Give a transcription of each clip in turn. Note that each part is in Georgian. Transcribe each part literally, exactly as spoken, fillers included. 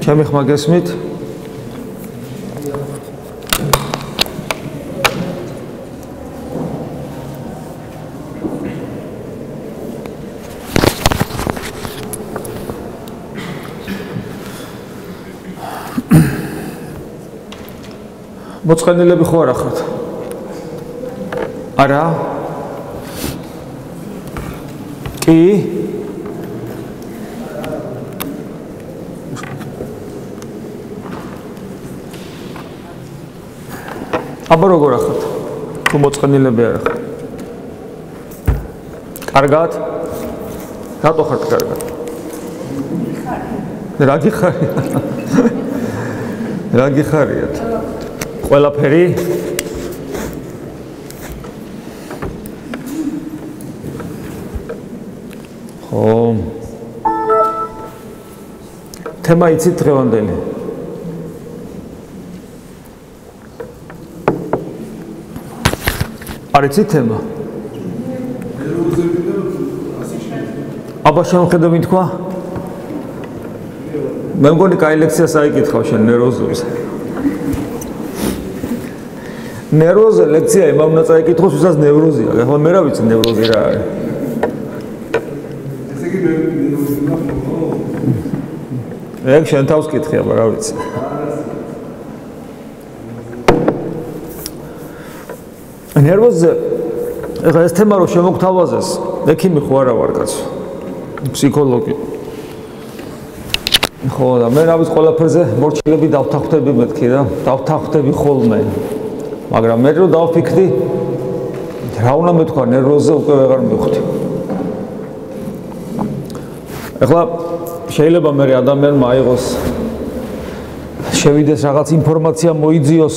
ჩემი ხმა გესმით? მოწყენილები ხო არა ხართ? არა? კი? აბა როგორ ახართ? თუ მოწყენილები არ ახართ? კარგად? რატო ხართ კარგად? რა გიხარია? რა გიხარიათ? ყველაფერი? ხო. თემა იცით დღევანდელი? არ იცით თემა? აბა შემხედა მითქვა? მე მგონი კაი ლექცია საიკითხავ შენ ნერვოზობის. ნერვოზე ლექცია იმამ უნდა წაიკითხოს, ვისაც ნევროზია. ახლა მე რა ვიცი ნევროზი რა არის? ესე იგი ნევროზი მაგ ეგ შენ თავს კითხე, აბა რა ვიცი. ნერვოზე ახლა ეს თემა რო შემოგთავაზეს, ექიმი ხო არა ვარ კაცო. ფსიქოლოგი. ხო და მე რა ვიცი ყველაფერზე მორჩილები დავთანხმდები მეთქი რა, დავთანხმდები ხოლმე. მაგრამ მე რო დავფიქრდი რა უნდა მეთქვა ნერვოზე უკვე ვეღარ მივხვდი. ახლა შეიძლება მე ადამიანმა აიღოს შევიდეს რაღაც ინფორმაცია მოიძიოს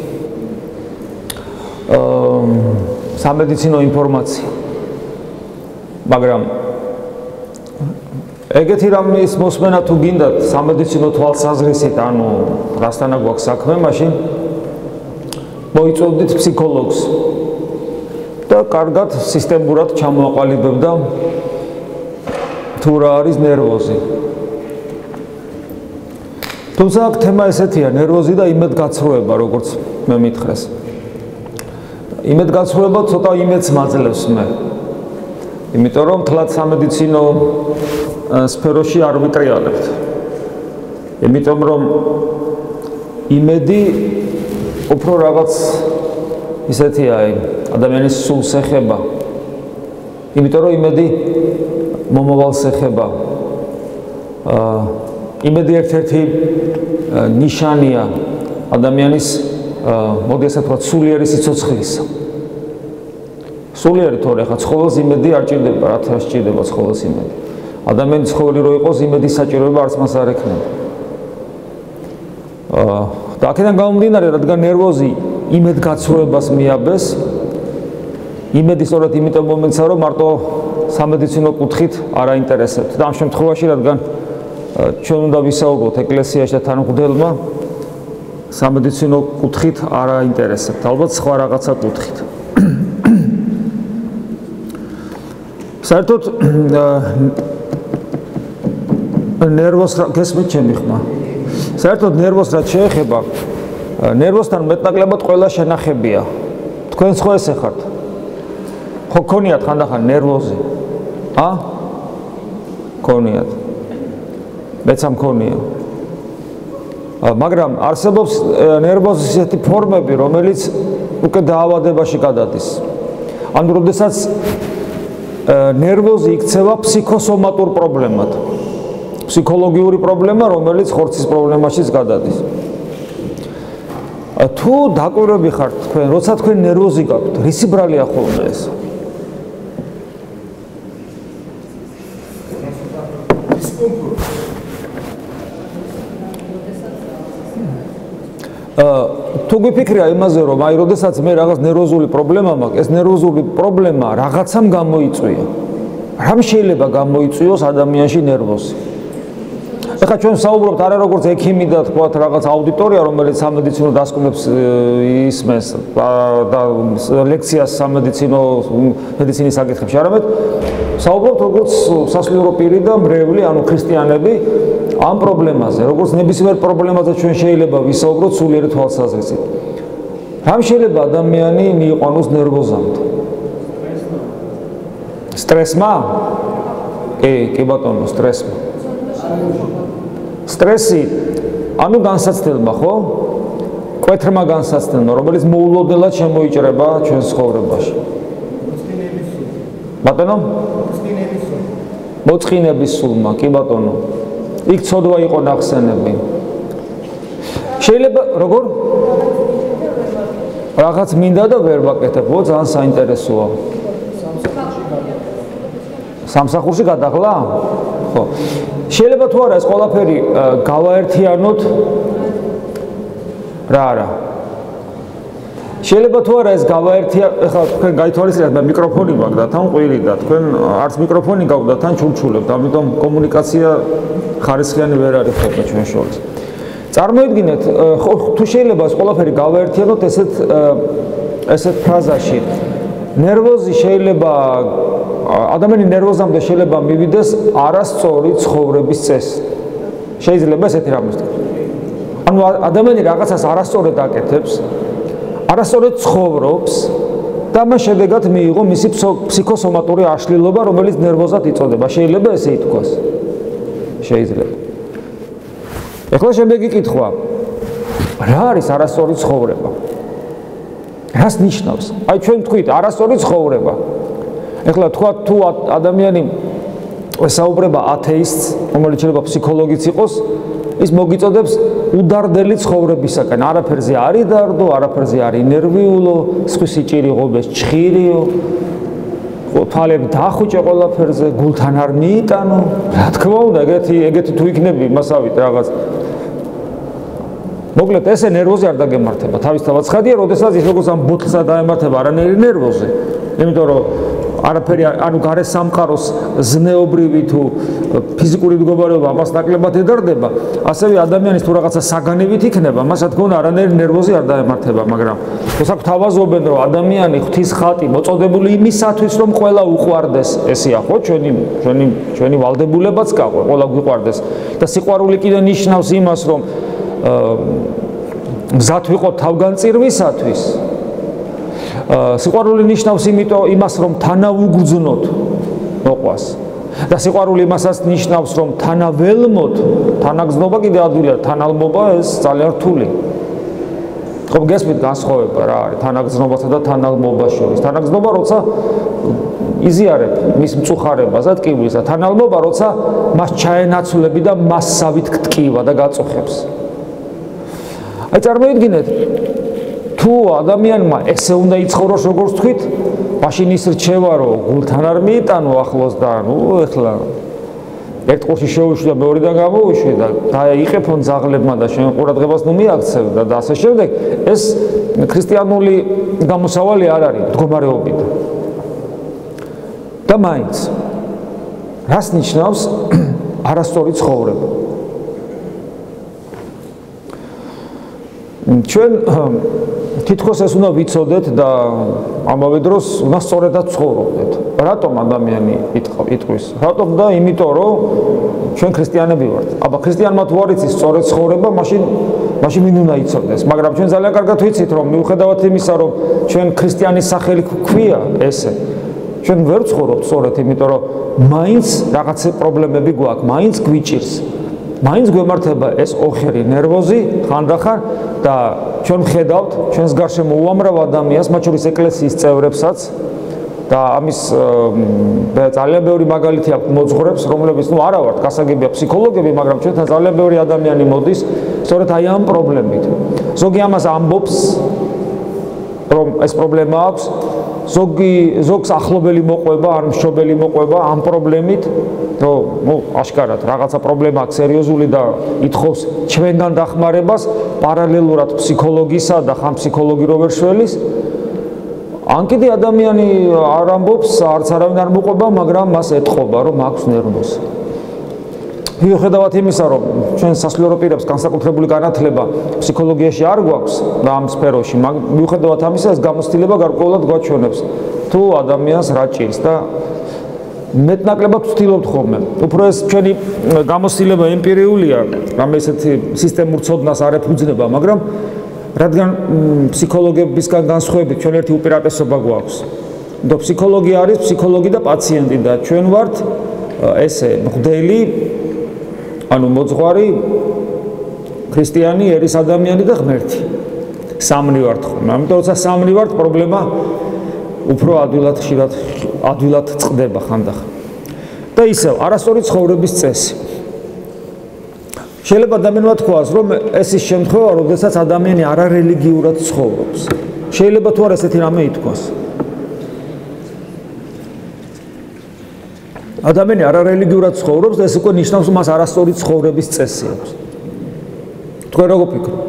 აა სამედიცინო ინფორმაცია. მაგრამ ეგეთი რამის მოსმენა თუ გინდათ სამედიცინო თვალსაზრისით, ანუ რასთანა გვაქვს საქმე, მაშინ მოიწოდით ფსიქოლოგს და კარგად სისტემურად ჩამოაყალიბებდა თუ რა არის ნერვოზი. თუმცა აქ თემა ესეთია, ნერვოზი და იმედგაცრუება, როგორც მე მითხრეს. იმედგაცრუება ცოტა იმედს მაძლევს მე. იმიტომ რომ თლად სამედიცინო სფეროში არ ვიტრიალებთ. იმიტომ რომ იმედი უფრო რაღაც ისეთია ადამიანის სულს ეხება. იმიტომ რომ იმედი მომავალს ეხება. აა იმედი ერთ-ერთი ნიშანია ადამიანის მოდი ასე ვთქვათ სულიერი სიცოცხლისა. სულიერი თორე ხა ცხოველს იმედი არ ჭირდება, რა თქმა უნდა ჭირდება ცხოველს იმედი. ადამიანის ცხოველი რო იყოს იმედის საჭიროება არც მას არ ექნება. აა და აქედან გამომდინარე, რადგან ნერვოზი იმედგაცრუებას მიაბეს, იმედი სწორედ იმიტომ მომეცა, რომ მარტო სამედიცინო კუთხით არ აინტერესებთ. და ამ შემთხვევაში, რადგან ჩვენ უნდა ვისაუბროთ ეკლესიაში და თანმღვდელმა სამედიცინო კუთხით არ აინტერესებთ, ალბათ სხვა რაღაცა კუთხით. საერთოდ ნერვოს გესმით ჩემი ხმა? საერთოდ ნერვოს რაც შეეხება, ნერვოსთან მეტნაკლებად ყველა შენახებია. თქვენ ხო ესე ხართ? ხო გქონიათ ხანდახან ნერვოზი? ა? გქონიათ. მეც ამ მქონია. მაგრამ არსებობს ნერვოზის ისეთი ფორმები, რომელიც უკვე დაავადებაში გადადის. ანუ როდესაც ნერვოზი იქცევა ფსიქოსომატურ პრობლემად. ფსიქოლოგიური პრობლემა, რომელიც ხორცის პრობლემაშიც გადადის. თუ დაკვირვები ხართ თქვენ, როცა თქვენ ნერვოზი გაქვთ, რისი ბრალია ხოლმე ეს? თუ გიფიქრია იმაზე, რომ აი, როდესაც მე რაღაც ნერვოზული პრობლემა მაქვს, ეს ნერვოზული პრობლემა რაღაცამ გამოიწვია. რამ შეიძლება გამოიწვიოს ადამიანში ნერვოზი? ეხლა ჩვენ საუბრობთ არა როგორც ექიმი და თქვათ რაღაც აუდიტორია, რომელიც სამედიცინო დასკვნებს ისმენს და ლექციას სამედიცინო მედიცინის საკითხებში, არამედ საუბრობთ როგორც სასულიერო პირი და მრევლი, ანუ ქრისტიანები, ამ პრობლემაზე, როგორც ნებისმიერ პრობლემაზე ჩვენ შეიძლება ვისაუბროთ სულიერი თვალსაზრისით. რამ შეიძლება ადამიანი მიიყვანოს ნერვოზამდე? სტრესმა? კი, კი ბატონო, სტრესმა. სტრესი, ანუ განსაცდელმა, ხო? კვეთრმა განსაცდელმა, რომელიც მოულოდნელად შემოიჭრება ჩვენს ცხოვრებაში. ბატონო? მოწყინების სულმა, კი ბატონო. იქ ცოდვა იყო ნახსენები. შეიძლება როგორ? რაღაც მინდა და ვერ ვაკეთებ, ხო, ძალიან საინტერესოა. სამსახურში გადაღლა? ხო. შეიძლება თუ არა ეს ყველაფერი გავაერთიანოთ რა არა. შეიძლება თუ არა ეს გავაერთია, ეხლა თქვენ გაითვალისწინეთ, მე მიკროფონი მაქვს და თან ყვირი და თქვენ არც მიკროფონი გაქვთ და თან ჩურჩულებთ, ამიტომ კომუნიკაცია ხარისხიანი ვერ არის ხოლმე ჩვენ შორის. წარმოიდგინეთ, თუ შეიძლება ეს ყველაფერი გავაერთიანოთ ესეთ ესეთ ფრაზაში. ნერვოზი შეიძლება ადამიანი ნერვოზამდე შეიძლება მივიდეს არასწორი ცხოვრების წესი. შეიძლება ესეთი რამე ვთქვი. ანუ ადამიანი რაღაცას არასწორად აკეთებს, არასწორად ცხოვრობს და მას შედეგად მიიღო მისი ფსიქოსომატური აშლილობა, რომელიც ნერვოზად იწოდება. შეიძლება ესე ითქვას. შეიძლება. ეხლა შემდეგი კითხვა. რა არის არასწორი ცხოვრება? რას ნიშნავს? აი ჩვენ თქვით არასწორი ცხოვრება. ეხლა თქვა თუ ადამიანი ესაუბრება ათეისტს, რომელიც შეიძლება ფსიქოლოგიც იყოს, ის მოგიწოდებს უდარდელი ცხოვრებისაკენ. არაფერზე არ იდარდო, არაფერზე არ ინერვიულო, სხვისი ჭირი ღობეს ჩხირიო, თვალები დაახუჭე ყველაფერზე, გულთან არ მიიტანო. რა თქმა უნდა, ეგეთი ეგეთი თუ იქნები, მასავით რაღაც. მოკლედ ესე ნერვოზი არ დაგემართება. თავისთავად ცხადია, როდესაც ის როგორც ამ ბოთლსა დაემართება არანაირი ნერვოზი. იმიტომ რომ არაფერი ანუ გარე სამყაროს ზნეობრივი თუ ფიზიკური მდგომარეობა ამას ნაკლებად ედარდება, ასევე ადამიანის თუ რაღაცა საგანივით იქნება, მას რა თქმა უნდა არანაირი ნერვოზი არ დაემართება, მაგრამ თორსა გვთავაზობენ, რომ ადამიანი ღვთის ხატი მოწოდებული იმისათვის, რომ ყველა უყვარდეს, ესეა ხო, ჩვენი ჩვენი ჩვენი ვალდებულებაც გაყო, ყველა გვიყვარდეს და სიყვარული კიდე ნიშნავს იმას, რომ მზად ვიყოთ თავგანწირვისათვის. სიყვარული ნიშნავს იმიტომ იმას, რომ თანაუგრძნოთ მოყვას. და სიყვარული იმასაც ნიშნავს, რომ თანაველმოთ, თანაგზნობა კიდე ადვილია, თანალმობა ეს ძალიან რთული. ხო გესმით განსხვავება რა არის თანაგზნობასა და თანალმობას შორის. თანაგზნობა როცა იზიარებ მის მწუხარებას და ტკივილს და თანალმობა როცა მას ჩაენაცვლები და მასსავით გტკივა და გაწუხებს. აი წარმოიდგინეთ თუ ადამიანმა ესე უნდა იცხოვროს როგორც თქვით, მაშინ ის რჩევა რომ გულთან არ მიიტანო ახლოს და ნუ ეხლა ერთ ყურში შეუშვი და მეორედან გამოვიშვი და დაიყეფონ ძაღლებმა და შენ ყურადღებას ნუ მიაქცევ და ასე შემდეგ, ეს ქრისტიანული გამოსავალი არ არის მდგომარეობიდან. და მაინც რას ნიშნავს არასწორი ცხოვრება? ჩვენ თითქოს ეს უნდა ვიცოდეთ და ამავე დროს უნდა სწორედაც ცხოვრობდეთ. რატომ ადამიანი იტყვის? რატომ და იმიტომ რომ ჩვენ ქრისტიანები ვართ. აბა ქრისტიანმა თუ არ იცის სწორედ ცხოვრება, მაშინ მაშინ ვინ უნდა იცოდეს? მაგრამ ჩვენ ძალიან კარგად ვიცით, რომ მიუხედავად იმისა, რომ ჩვენ ქრისტიანის სახელი გვქვია ესე, ჩვენ ვერ ვცხოვრობთ სწორედ, იმიტომ რომ მაინც რაღაც პრობლემები გვაქვს, მაინც გვიჭირს. მაინც გვემართება ეს ოხერი ნერვოზი ხანდახან და ჩვენ ვხედავთ ჩვენს გარშემო უამრავ ადამიანს, მათ შორის ეკლესიის წევრებსაც და ამის ძალიან ბევრი მაგალითი აქვს მოძღვრებს, რომლებიც ნუ არა ვართ გასაგებია ფსიქოლოგები, მაგრამ ჩვენთან ძალიან ბევრი ადამიანი მოდის სწორედ აი ამ პრობლემით. ზოგი ამას ამბობს, რომ ეს პრობლემა აქვს, ზოგი ზოგს ახლობელი მოყვება, ან მშობელი მოყვება ამ პრობლემით, რომ ნუ აშკარად რაღაცა პრობლემა აქვს სერიოზული და ითხოვს ჩვენგან დახმარებას პარალელურად ფსიქოლოგისა და ხან ფსიქოლოგი რო ვერ შველის. ან კიდე ადამიანი არ ამბობს, არც არავინ არ მოყვება, მაგრამ მას ეთყობა, რომ აქვს ნერვოზი. მიუხედავად იმისა, რომ ჩვენ სასულიერო პირებს განსაკუთრებული განათლება ფსიქოლოგიაში არ გვაქვს და ამ სფეროში, მიუხედავად ამისა, ეს გამოცდილება გარკვეულად გვაჩვენებს, თუ ადამიანს რა ჭირს და მეტნაკლებად ვცდილობთ ხოლმე. უფრო ეს ჩვენი გამოცდილება ემპირიულია, რამ ესეთი სისტემურ ცოდნას არ ეფუძნება, მაგრამ რადგან ფსიქოლოგებისგან განსხვავებით ჩვენ ერთი უპირატესობა გვაქვს. და ფსიქოლოგია არის ფსიქოლოგი და პაციენტი და ჩვენ ვართ ესე მღვდელი, ანუ მოძღვარი, ქრისტიანი, ერის ადამიანი და ღმერთი. სამნი ვართ ხოლმე. ამიტომ როცა სამნი ვართ, პრობლემა უფრო ადვილად ხშირად ადვილად წყდება ხანდახან. და ისევ არასწორი ცხოვრების წესი. შეიძლება ადამიანმა თქვას, რომ ეს ის შემთხვევა, როდესაც ადამიანი არარელიგიურად ცხოვრობს. შეიძლება თუ არა ესეთი რამე ითქვას. ადამიანი არარელიგიურად ცხოვრობს და ეს უკვე ნიშნავს, რომ მას არასწორი ცხოვრების წესი აქვს. თქვენ როგორ ფიქრობთ?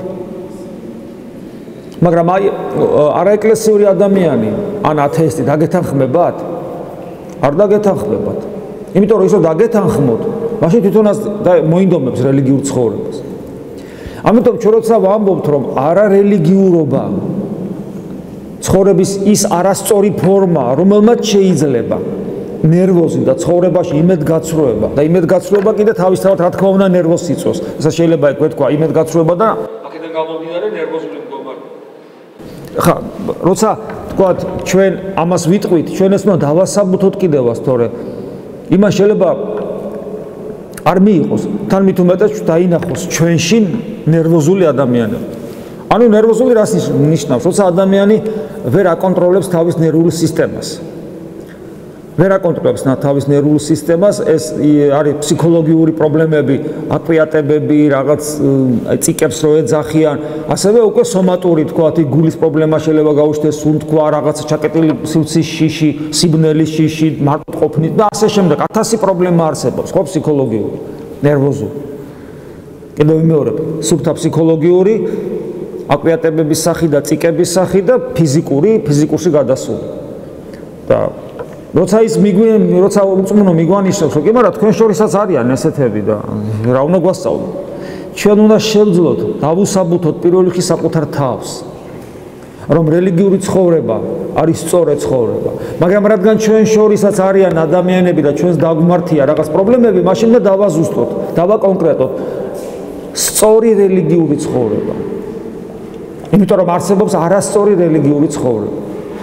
მაგრამ აი არაეკლესიური ადამიანი ან ათეისტი დაგეთანხმებათ? არ დაგეთანხმებათ. იმიტომ რომ ისო დაგეთანხმოთ, მაშინ თვითონაც მოინდომებს რელიგიურ ცხოვრებას. ამიტომ ჩვენ როცა ვამბობთ, რომ არარელიგიურობა ცხოვრების ის არასწორი ფორმა, რომელმაც შეიძლება ნერვოზი და ცხოვრებაში იმედგაცრუება და იმედგაცრუება კიდე თავისთავად რა თქმა უნდა ნერვოზს იწვევს. ეს შეიძლება ითქვა იმედგაცრუება და აქედან გამომდინარე ნერვოზული მდგომარეობა. ხა, როცა თქვათ ჩვენ ამას ვიტყვით, ჩვენ ეს უნდა დავასაბუთოთ კიდევაც, თორე იმას შეიძლება არ მიიღოს, თან მით უმეტეს დაინახოს ჩვენში ნერვოზული ადამიანები. ანუ ნერვოზული რას ნიშნავს? როცა ადამიანი ვერ აკონტროლებს თავის ნერვულ სისტემას. ვერ აკონტროლებს თავის ნერვულ სისტემას, ეს არის ფსიქოლოგიური პრობლემები, აკვიატებები, რაღაც წიკებს რო ეძახიან, ასევე უკვე სომატური, თქვათ, გულის პრობლემა შეიძლება გაუჩნდეს, სულ თქვა, რაღაც ჩაკეტილი სივრცის შიში, სიბნელის შიში, მარტყოფნით და ასე შემდეგ. ათასი პრობლემა არსებობს, ხო, ფსიქოლოგიური, ნერვოზული. კიდევ ვიმეორებ, სუფთა ფსიქოლოგიური, აკვიატებების სახი და წიკების სახი და ფიზიკური, ფიზიკურში გადასული. და როცა ის მიგვი, როცა უწმუნო მიგვანიშნავს, რომ კი, მაგრამ თქვენ შორისაც არიან ესეთები და რა უნდა გვასწავლოთ? ჩვენ უნდა შევძლოთ, დავუსაბუთოთ პირველ რიგში საკუთარ თავს, რომ რელიგიური ცხოვრება არის სწორი ცხოვრება. მაგრამ რადგან ჩვენ შორისაც არიან ადამიანები და ჩვენს დაგვმართია რაღაც პრობლემები, მაშინ უნდა დავაზუსტოთ, დავაკონკრეტოთ სწორი რელიგიური ცხოვრება. იმიტომ რომ არსებობს არასწორი რელიგიური ცხოვრება.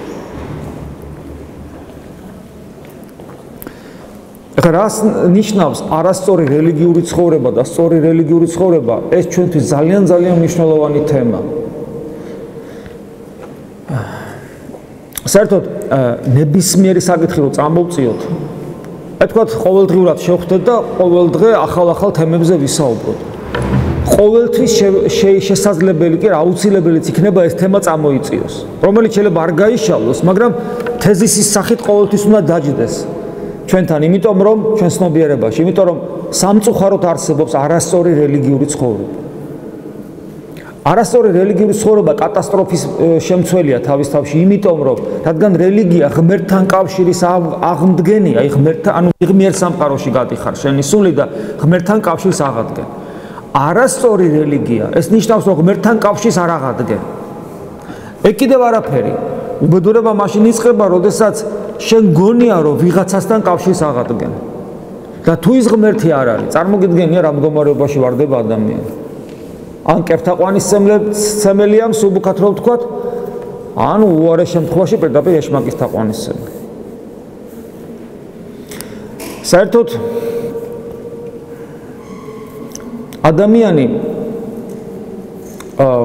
რას ნიშნავს არასწორი რელიგიური ცხოვრება და სწორი რელიგიური ცხოვრება? ეს ჩვენთვის ძალიან ძალიან მნიშვნელოვანი თემა. საერთოდ ნებისმიერი საკითხი რო წამოვწიოთ, აი თქვათ ყოველდღიურად შევხვდეთ და ყოველდღე ახალ-ახალ თემებზე ვისაუბროთ. ყოველთვის შესაძლებელი კი აუცილებელიც იქნება ეს თემა წამოიწიოს, რომელიც შეიძლება არ გაიშალოს, მაგრამ თეზისის სახით ყოველთვის უნდა დაჯდეს. ჩვენთან, იმიტომ რომ ჩვენ ცნობიერებაში, იმიტომ რომ სამწუხაროდ არსებობს არასწორი რელიგიური ცხოვრება. არასწორი რელიგიური ცხოვრება კატასტროფის შემცველია თავის თავში, იმიტომ რომ რადგან რელიგია ღმერთთან კავშირის აღმდგენია, აი ღმერთთან, ანუ ღმერთ სამყაროში გადიხარ შენი სული და ღმერთთან კავშირს აღადგენ. არასწორი რელიგია, ეს ნიშნავს რომ ღმერთთან კავშირს არ აღადგენ. ეგ კიდევ არაფერი. უბედურება მაშინ იწყება, როდესაც შენ გონია რომ ვიღაცასთან კავშირს აღადგენ. და თუ ის ღმერთი არ არის, წარმოგიდგენია რა მდგომარეობაში ვარდება ადამიანი. ან კერთაყვანისმცემელია, მსუბუქად რომ ვთქვათ, ან უარეს შემთხვევაში პირდაპირ ეშმაკის თაყვანისმცემელი. საერთოდ ადამიანი აა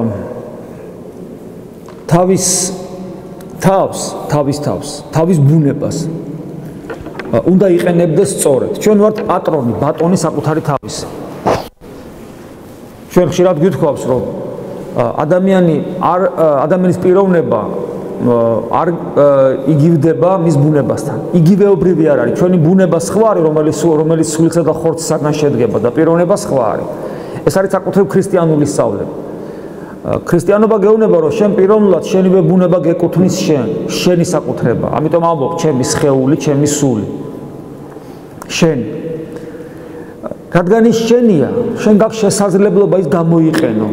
თავის თავს, თავის თავს, თავის ბუნებას უნდა იყენებდეს სწორედ. ჩვენ ვართ პატრონი, ბატონი საკუთარი თავის. ჩვენ ხშირად გითხოვს, რომ ადამიანი არ ადამიანის პიროვნება არ იგივდება მის ბუნებასთან. იგივეობრივი არ არის. ჩვენი ბუნება სხვა არის, რომელიც რომელიც სულისა და ხორცისაგან შედგება და პიროვნება სხვა არის. ეს არის საკუთრივ ქრისტიანული სწავლება. ქრისტიანობა გეუბნება, რომ შენ პიროვნულად შენივე ბუნება გეკუთვნის შენ, შენი საკუთრება. ამიტომ ამბობ, ჩემი სხეული, ჩემი სული. შენ. რადგან ის შენია, შენ გაქვს შესაძლებლობა ის გამოიყენო.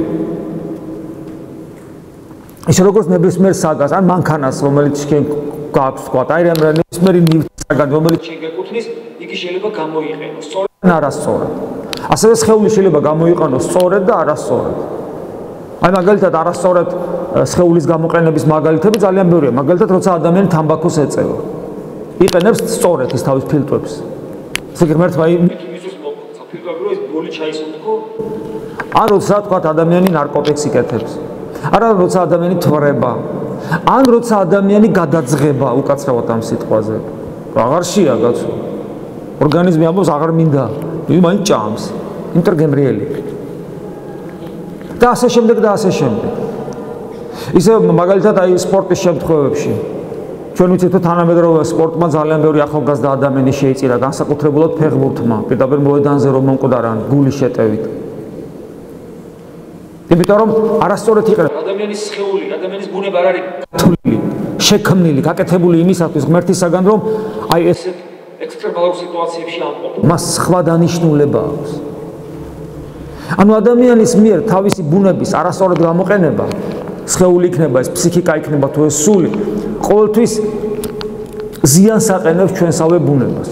ის როგორც ნებისმიერ საგას, ან მანქანას, რომელიც შენ გაქვს, თქვა, აი რა ნებისმიერი ნივთი საგან რომელიც შეგეკუთვნის, იგი შეიძლება გამოიყენოს სწორედ და არასწორად. ასევე სხეული შეიძლება გამოიყენოს სწორედ და არასწორად. აი მაგალითად არასწორად სხეულის გამოყენების მაგალითები ძალიან ბევრია. მაგალითად როცა ადამიანი თამბაქოს ეწევა. იყენებს სწორედ ის თავის ფილტვებს. ესე ღმერთმა იმისთვის მოგცა ფილტვები რომ ის ბოლი ჩაისუნთქო. ან როცა თქვა ადამიანი ნარკოტიკს იკეთებს. არა როცა ადამიანი თვრება. ან როცა ადამიანი გადაძღება უკაცრავად ამ სიტყვაზე. აღარ შეა კაცო. ორგანიზმი ამბობს აღარ მინდა. იგი მაინც ჭამს. ინტერგემრიელი. და ასე შემდეგ და ასე შემდეგ. ისე მაგალითად აი სპორტის შემთხვევებში ჩვენ ვიცით რომ თანამედროვე სპორტმა ძალიან ბევრი ახალგაზრდა ადამიანი შეიწირა განსაკუთრებულად ფეხბურთმა პირდაპირ მოედანზე რომ მომკვდარან გულის შეტევით. იმიტომ რომ არასწორად იყრება ადამიანის სხეული, ადამიანის ბუნება არ არის გათვლილი, შექმნილი, გაკეთებული იმისათვის ღმერთისაგან რომ აი ეს ექსტრემალურ სიტუაციებში ამყოფ. მას სხვა დანიშნულება აქვს. ანუ ადამიანის მიერ თავისი ბუნების არასწორად გამოყენება, სხეული იქნება, ეს ფსიქიკა იქნება თუ ეს სული, ყოველთვის ზიანს აყენებს ჩვენსავე ბუნებას.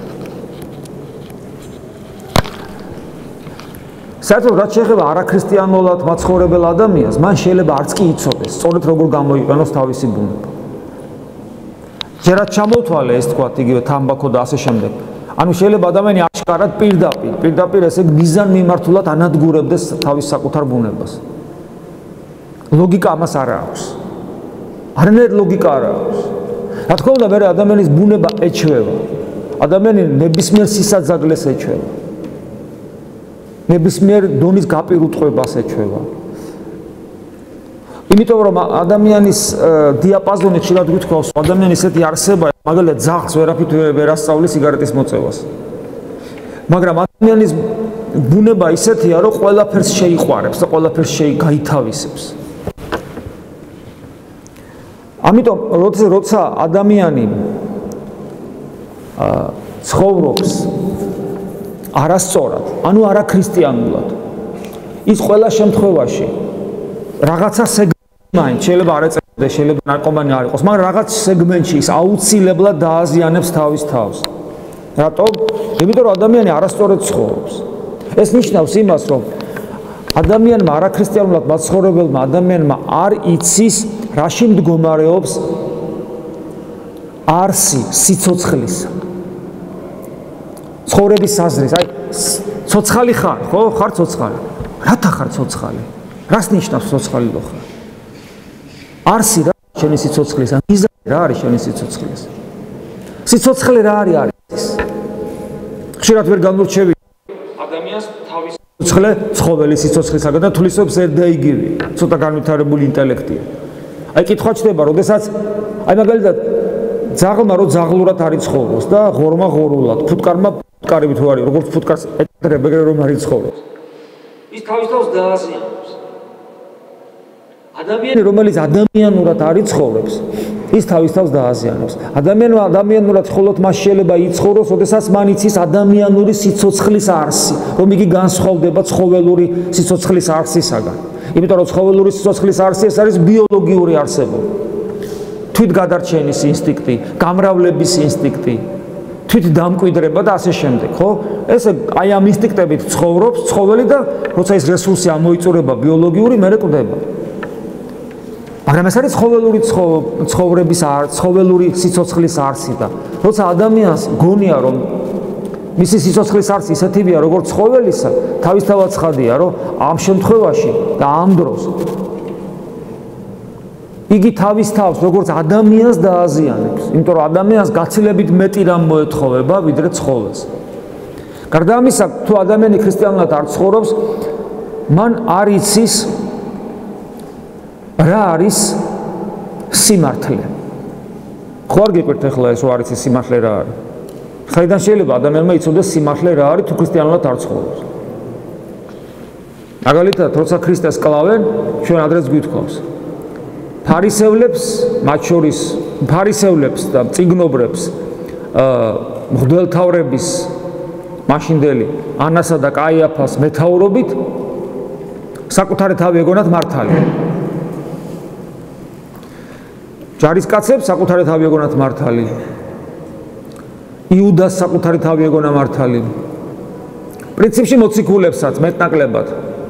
საერთოდ რაც შეეხება არაქრისტიანულად მაცხოვრებელ ადამიანს, მან შეიძლება არც კი იცოდეს, სწორედ როგორ გამოიყენოს თავისი ბუნება. ჯერაც ჩამოვთვალე ეს თქვათ იგივე თამბაქო და ასე შემდეგ. ანუ შეიძლება ადამიანი აშკარად პირდაპირ, პირდაპირ ესე მიზან მიმართულად ანადგურებდეს თავის საკუთარ ბუნებას. ლოგიკა ამას არ აქვს. არანაირ ლოგიკა არ აქვს. რა თქმა უნდა, მე ადამიანის ბუნება ეჩვევა. ადამიანი ნებისმიერ სისაძაგლეს ეჩვევა. ნებისმიერ დონის გაპირუტყვებას ეჩვევა. იმიტომ რომ ადამიანის დიაპაზონი ხშირად გითხოვს, ადამიანი ისეთი არსება, მაგალითად ძაღლს ვერაფრით ვერ ასწავლის სიგარეტის მოწევას. მაგრამ ადამიანის ბუნება ისეთია, რომ ყველაფერს შეიყვარებს და ყველაფერს გაითავისებს. ამიტომ როცა ადამიანი ცხოვრობს არასწორად, ანუ არაქრისტიანულად, ის ყველა შემთხვევაში რაღაცა სეგმენტში შეიძლება არ ეწევდეს, შეიძლება ნარკომანი არ იყოს, მაგრამ რაღაც სეგმენტში ის აუცილებლად დააზიანებს თავის თავს. რატომ? იმიტომ რომ ადამიანი არასწორად ცხოვრობს. ეს ნიშნავს იმას, რომ ადამიანმა არაქრისტიანულად მაცხოვრებელმა ადამიანმა არ იცის, რაში მდგომარეობს არსი სიცოცხლისა. ცხოვრების საზრის, აი ცოცხალი ხარ, ხო? ხარ ცოცხალი. რათა ხარ ცოცხალი? რას ნიშნავს ცოცხალი რო ხარ? არსი რა შენი სიცოცხლისა? მიზანი რა არის შენი სიცოცხლისა? სიცოცხლე რა არის არის? ხშირად ვერ განურჩევი ადამიანს თავის სიცოცხლე ცხოველი სიცოცხლისაგან და თulisობს ერთ და იგივე. ცოტა განვითარებული ინტელექტია. აი კითხვა ჩდება, როდესაც აი მაგალითად ძაღლმა რო ძაღლურად არის ცხოვრობს და ღორმა ღორულად, ფუტკარმა ფუტკარები თუ არის, როგორც ფუტკარს ეტყრება, ეგრე რომ არის ცხოვრობს. ის თავის თავს დააზიანებს. ადამიანი რომელიც ადამიანურად არის ცხოვრობს, ის თავის თავს დააზიანებს. ადამიანმა ადამიანურად მხოლოდ მას შეიძლება იცხოვროს, როდესაც მან იცის ადამიანური სიცოცხლის არსი, რომ იგი განსხვავდება ცხოველური სიცოცხლის არსისაგან. იმიტომ რომ ცხოველური სიცოცხლის არსი ეს არის ბიოლოგიური არსებობა. თვითგადარჩენის ინსტინქტი, გამრავლების ინსტინქტი, თვით დამკვიდრება და ასე შემდეგ, ხო? ესე აი ამ ინსტინქტებით ცხოვრობს ცხოველი და როცა ის რესურსი ამოიწურება ბიოლოგიური, მერე კვდება. მაგრამ ეს არის ცხოველური ცხოვრების ცხოველური სიცოცხლის არსი და როცა ადამიანს გონია რომ მისი სიცოცხლის არსი ისეთივეა როგორც ცხოველისა, თავისთავად ცხადია რომ ამ შემთხვევაში და ამ დროს იგი თავის თავს როგორც ადამიანს დააზიანებს, იმიტომ რომ ადამიანს გაცილებით მეტი რამ მოეთხოვება ვიდრე ცხოველს. გარდა ამისა, თუ ადამიანი ქრისტიანულად არ ცხოვრობს, მან არ იცის რა არის სიმართლე. ხო არ გიყვირთ ახლა ეს რა არის სიმართლე რა არის? ხაიდან შეიძლება ადამიანმა იცოდეს სიმართლე რა არის თუ ქრისტიანულად არ ცხოვრობს? მაგალითად, როცა ქრისტეს კლავენ, ჩვენ ადრეც გვითხოვს. ფარისევლებს, მათ შორის ფარისევლებს და წიგნობრებს, მღვდელმთავრების მაშინდელი ანასა და კაიაფას მეთაურობით საკუთარი თავი ეგონათ მართალი. ჯარისკაცებს საკუთარი თავი ეგონათ მართალი. იუდას საკუთარი თავი ეგონა მართალი. პრინციპში მოციქულებსაც მეტნაკლებად.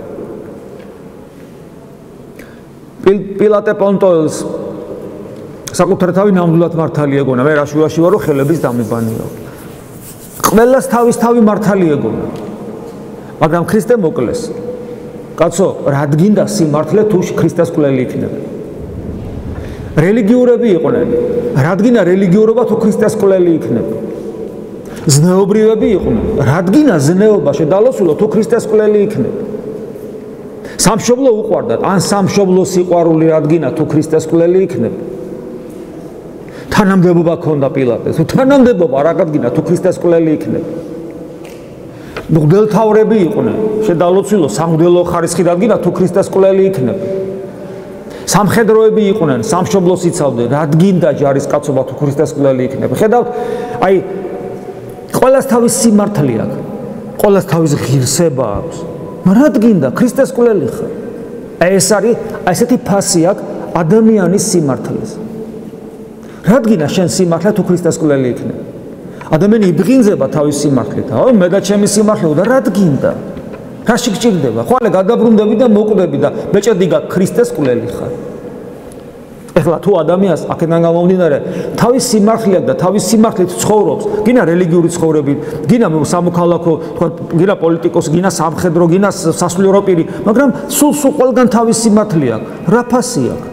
პილატე პონტოელს საკუთარი თავი ნამდვილად მართალი ეგონა. მე რაშუაში ვარო ხელების დამიბანიო. ყველას თავის თავი მართალი ეგონა. მაგრამ ქრისტე მოკლეს. კაცო, რადგინდა სიმართლე თუ ქრისტეს კვლელი იქნება. რელიგიურები იყვნენ. რადგინა რელიგიურობა თუ ქრისტეს კვლელი იქნება. ზნეობრივები იყვნენ. რადგინა ზნეობა შედალოსულო თუ ქრისტეს კვლელი იქნება. სამშობლო უყვარდათ, ან სამშობლოს სიყვარული რადგინა თუ ქრისტეს კვლელი იქნება. თანამდებობა ქონდა პილატეს, თუ თანამდებობა არ აღადგინა თუ ქრისტეს კვლელი იქნება. მღვდელმთავრები იყვნენ, შედალოცილო სამღვდელო ხარისხი რადგინა თუ ქრისტეს კვლელი იქნება. სამხედროები იყვნენ, სამშობლოს იცავდნენ, რადგინდა ჯარისკაცობა თუ ქრისტეს კვლელი იქნება. ხედავთ, აი ყველას თავის სიმართლე აქვს, ყველას თავის ღირსება აქვს. მაგრამ რადგინდა ქრისტეს კვლელი ხარ. აი ეს არის ესეთი ფასი აქვს ადამიანის სიმართლეს. რადგინა შენ სიმართლე თუ ქრისტეს კვლელი იქნება. ადამიანი იბღინძება თავის სიმართლით. აუ მე და ჩემი სიმართლე და რადგინდა. რაში გჭირდება? ხვალე გადაბრუნდები და მოკვდები და მეჭედი გა ქრისტეს კვლელი ხარ. ეხლა თუ ადამიანს აქედან გამომდინარე თავის სიმართლე და თავის სიმართლით ცხოვრობს, გინა რელიგიური ცხოვრებით, გინა სამოქალაქო, თქვა, გინა პოლიტიკოსი, გინა სამხედრო, გინა სასულიერო პირი, მაგრამ სულ სულ ყველგან თავის სიმართლე აქვს. რა ფასი აქვს?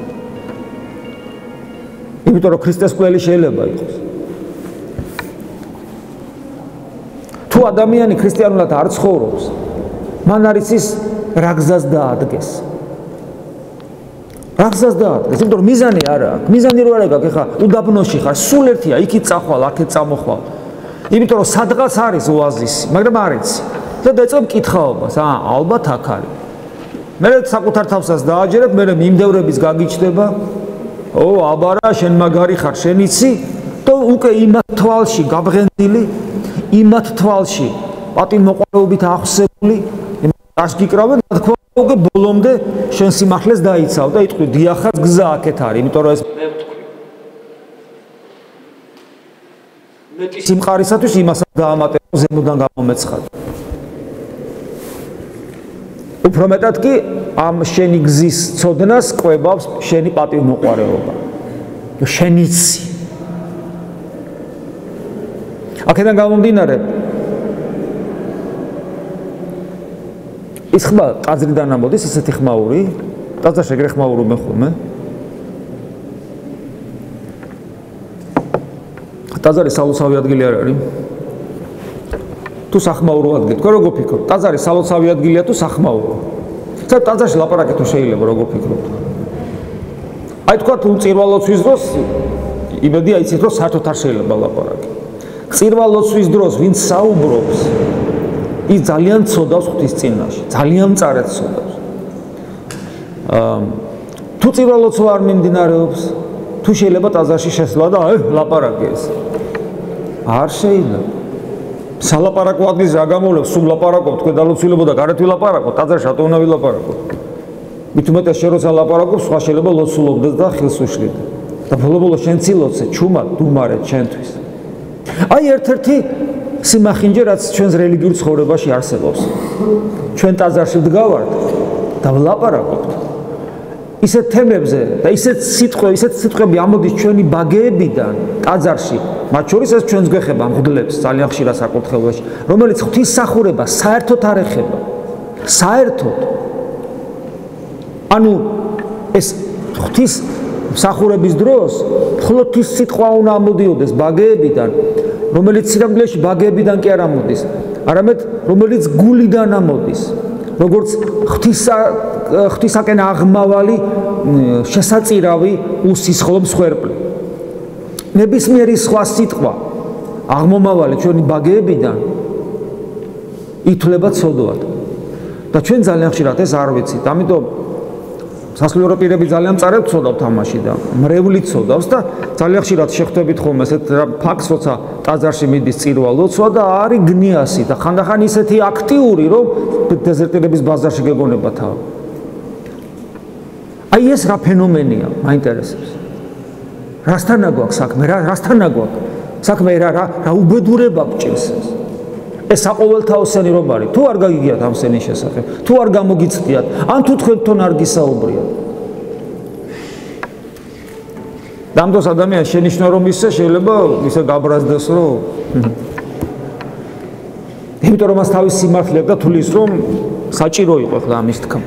იმიტომ რომ ქრისტეს კვლელი შეიძლება იყოს. თუ ადამიანი ქრისტიანულად არ ცხოვრობს, მან არის ის რა გზას დაადგეს. რა გზას დაადგეს? იმიტომ რომ მიზანი არა აქვს. მიზანი რო არ აქვს, ეხლა უდაბნოში ხარ, სულ ერთია, იქით წახვალ, აქეთ წამოხვალ. იმიტომ რომ სადღაც არის ოაზისი, მაგრამ არ იცი. და დაიწყებ კითხაობას, აა, ალბათ აქ არის. მე საკუთარ თავსაც დააჯერებ, მე მიმდევრების გაგიჩნდება. ო, აბარა, შენ მაგარი ხარ, შენ იცი? და უკვე იმათ თვალში გაბრენდილი, იმათ თვალში პატიმოყვარეობით ახსებული, იმას გიკრავენ, თქო, უკვე ბოლომდე შენ სიმართლეს დაიცავ და იტყვი, დიახაც გზა აქეთ არის, იმიტომ რომ ეს მე ვთქვი. მეტი სიმყარისათვის იმასაც გაამატებო ზემოდან გამომეცხადა. უფრო მეტად კი ამ შენი გზის ცოდნას კვებავს შენი პატივმოყვარეობა. შენ იცი. აქედან გამომდინარე ის ხმა ტაძრიდან ამოდის ესეთი ხმაური, ტაძარში ეგრე ხმაური მეხომე. ტაძარი სალოცავი ადგილი არ არის. თუ სახმაურო ადგილი, თქვენ როგორ ფიქრობთ? ტაძარი სალოცავი ადგილია თუ სახმაურო? საერთოდ ტაძარში ლაპარაკი თუ შეიძლება როგორ ფიქრობთ? აი თქვა თუ წირვალოცვის დროს იმედია იცით რომ საერთოდ არ შეიძლება ლაპარაკი. წირვალოცვის დროს ვინც საუბრობს ის ძალიან ცოდავს ღვთის წინაშე, ძალიან მწარედ ცოდავს. აა თუ წირვალოცვა არ მიმდინარეობს, თუ შეიძლება ტაძარში შესვლა და აი ლაპარაკი ეს. არ შეიძლება. სალაპარაკო ადგილს რა გამოვლებს, სულ ლაპარაკობ, თქვენ დალოცვილებო და გარეთ ვილაპარაკო, ტაძარში რატო უნდა ვილაპარაკო? მით უმეტეს შენ როცა ლაპარაკობ, სხვა შეიძლება ლოცულობდეს და ხილს უშლიდე. და ბოლო-ბოლო შენ ცილოცე, ჩუმად, დუმარეთ ჩვენთვის. აი ერთ-ერთი სიმახინჯე რაც ჩვენს რელიგიურ ცხოვრებაში არსებობს. ჩვენ ტაძარში ვდგავართ და ვლაპარაკობთ. ისეთ თემებზე და ისეთ სიტყვები, ისეთ სიტყვები ამოდის ჩვენი ბაგეებიდან ტაძარში, მათ შორის ეს ჩვენს გვეხება მღვდლებს ძალიან ხშირად საკუთრებაში, რომელიც ღვთისმსახურება საერთოდ არ ეხება. საერთოდ. ანუ ეს ღვთისმსახურების დროს მხოლოდ ის სიტყვა უნდა ამოდიოდეს ბაგეებიდან, რომელიც სინამდვილეში ბაგეებიდან კი არ ამოდის, არამედ რომელიც გულიდან ამოდის. როგორც ღვთისა ღვთისაკენ აღმავალი შესაწირავი უსისხლო მსხვერპლი. ნებისმიერი სხვა სიტყვა აღმომავალი ჩვენი ბაგეებიდან ითვლება ცოდვად. და ჩვენ ძალიან ხშირად ეს არ ვიცით. ამიტომ სასულიერო პირები ძალიან მწარედ ცოდავთ ამაში და მრევლი ცოდავს და ძალიან ხშირად შეხვდებით ხოლმე ესეთ ფაქტს, როცა ტაძარში მიდის წირვალოცვა და არის გნიასი და ხანდახან ისეთი აქტიური, რომ დეზერტერების ბაზარში გეგონება თავი. აი ეს რა ფენომენია, მაინტერესებს. რასთანა გვაქვს საქმე, რა რასთანა გვაქვს? საქმე რა რა უბედურება გჭირს ეს საყოველთაოსანი რომ არის თუ არ გაგიგიათ ამ სენის შესახებ თუ არ გამოგიცდიათ ან თუ თქვენთან არ გისაუბრიათ დამდოს ადამიანს შენიშნა რომ ისე შეიძლება ისე გაბრაზდეს რომ იმიტომ რომ მას თავის სიმართლე და თulis რომ საჭირო იყო ხლა ამის თქმა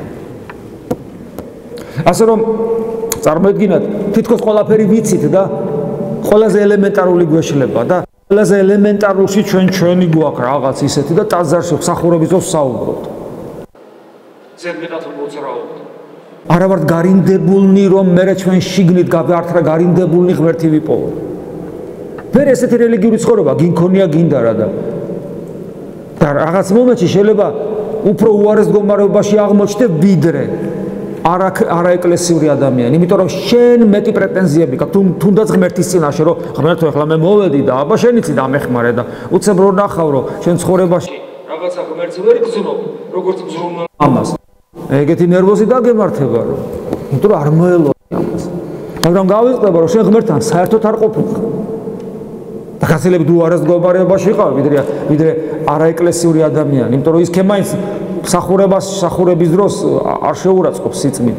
ასე რომ წარმოედგინათ თითქოს ყველაფერი ვიცით და ყველაზე ელემენტარული გვეშლება და ყველაზე ელემენტარულში ჩვენ ჩვენი გვაქვს რაღაც ისეთი და ტაძარში მსახურების დროს საუბრობთ ზედმეტად მოძრაობთ არა ვართ გარინდებულნი რომ მე ჩვენ შიგნით გავართრა გარინდებულნი ღმერთი ვიპოვო ვერ ესეთი რელიგიური ცხოვრება გინქონია გინდა რა და და რაღაც მომენტში შეიძლება უფრო უარეს მდგომარეობაში აღმოჩნდე ვიდრე არა არა ეკლესიური ადამიანი, იმიტომ რომ შენ მეტი პრეტენზიები გაქვს, თუნდაც ღმერთის წინაშე, რომ ღმერთო, ეხლა მე მოვედი და აბა შენიცი დამეხმარე და უცებ რო ნახავ, რომ შენ ცხოვრებაში რაღაცა ღმერთს ვერ გძნობ, როგორც მზრუნვალ ამას. ეგეთი ნერვოზი დაგემართება, რომ იმიტომ რომ არ მოელოდი ამას. მაგრამ გავიწყდება, რომ შენ ღმერთთან საერთოდ არ ყოფილიყო. და გასილებით უარეს მდგომარეობაში იყავ, ვიდრე ვიდრე არაეკლესიური ადამიანი, იმიტომ რომ ის ქემაინც სახურებას სახურების დროს არ შეურაცხყოფს სიწმით.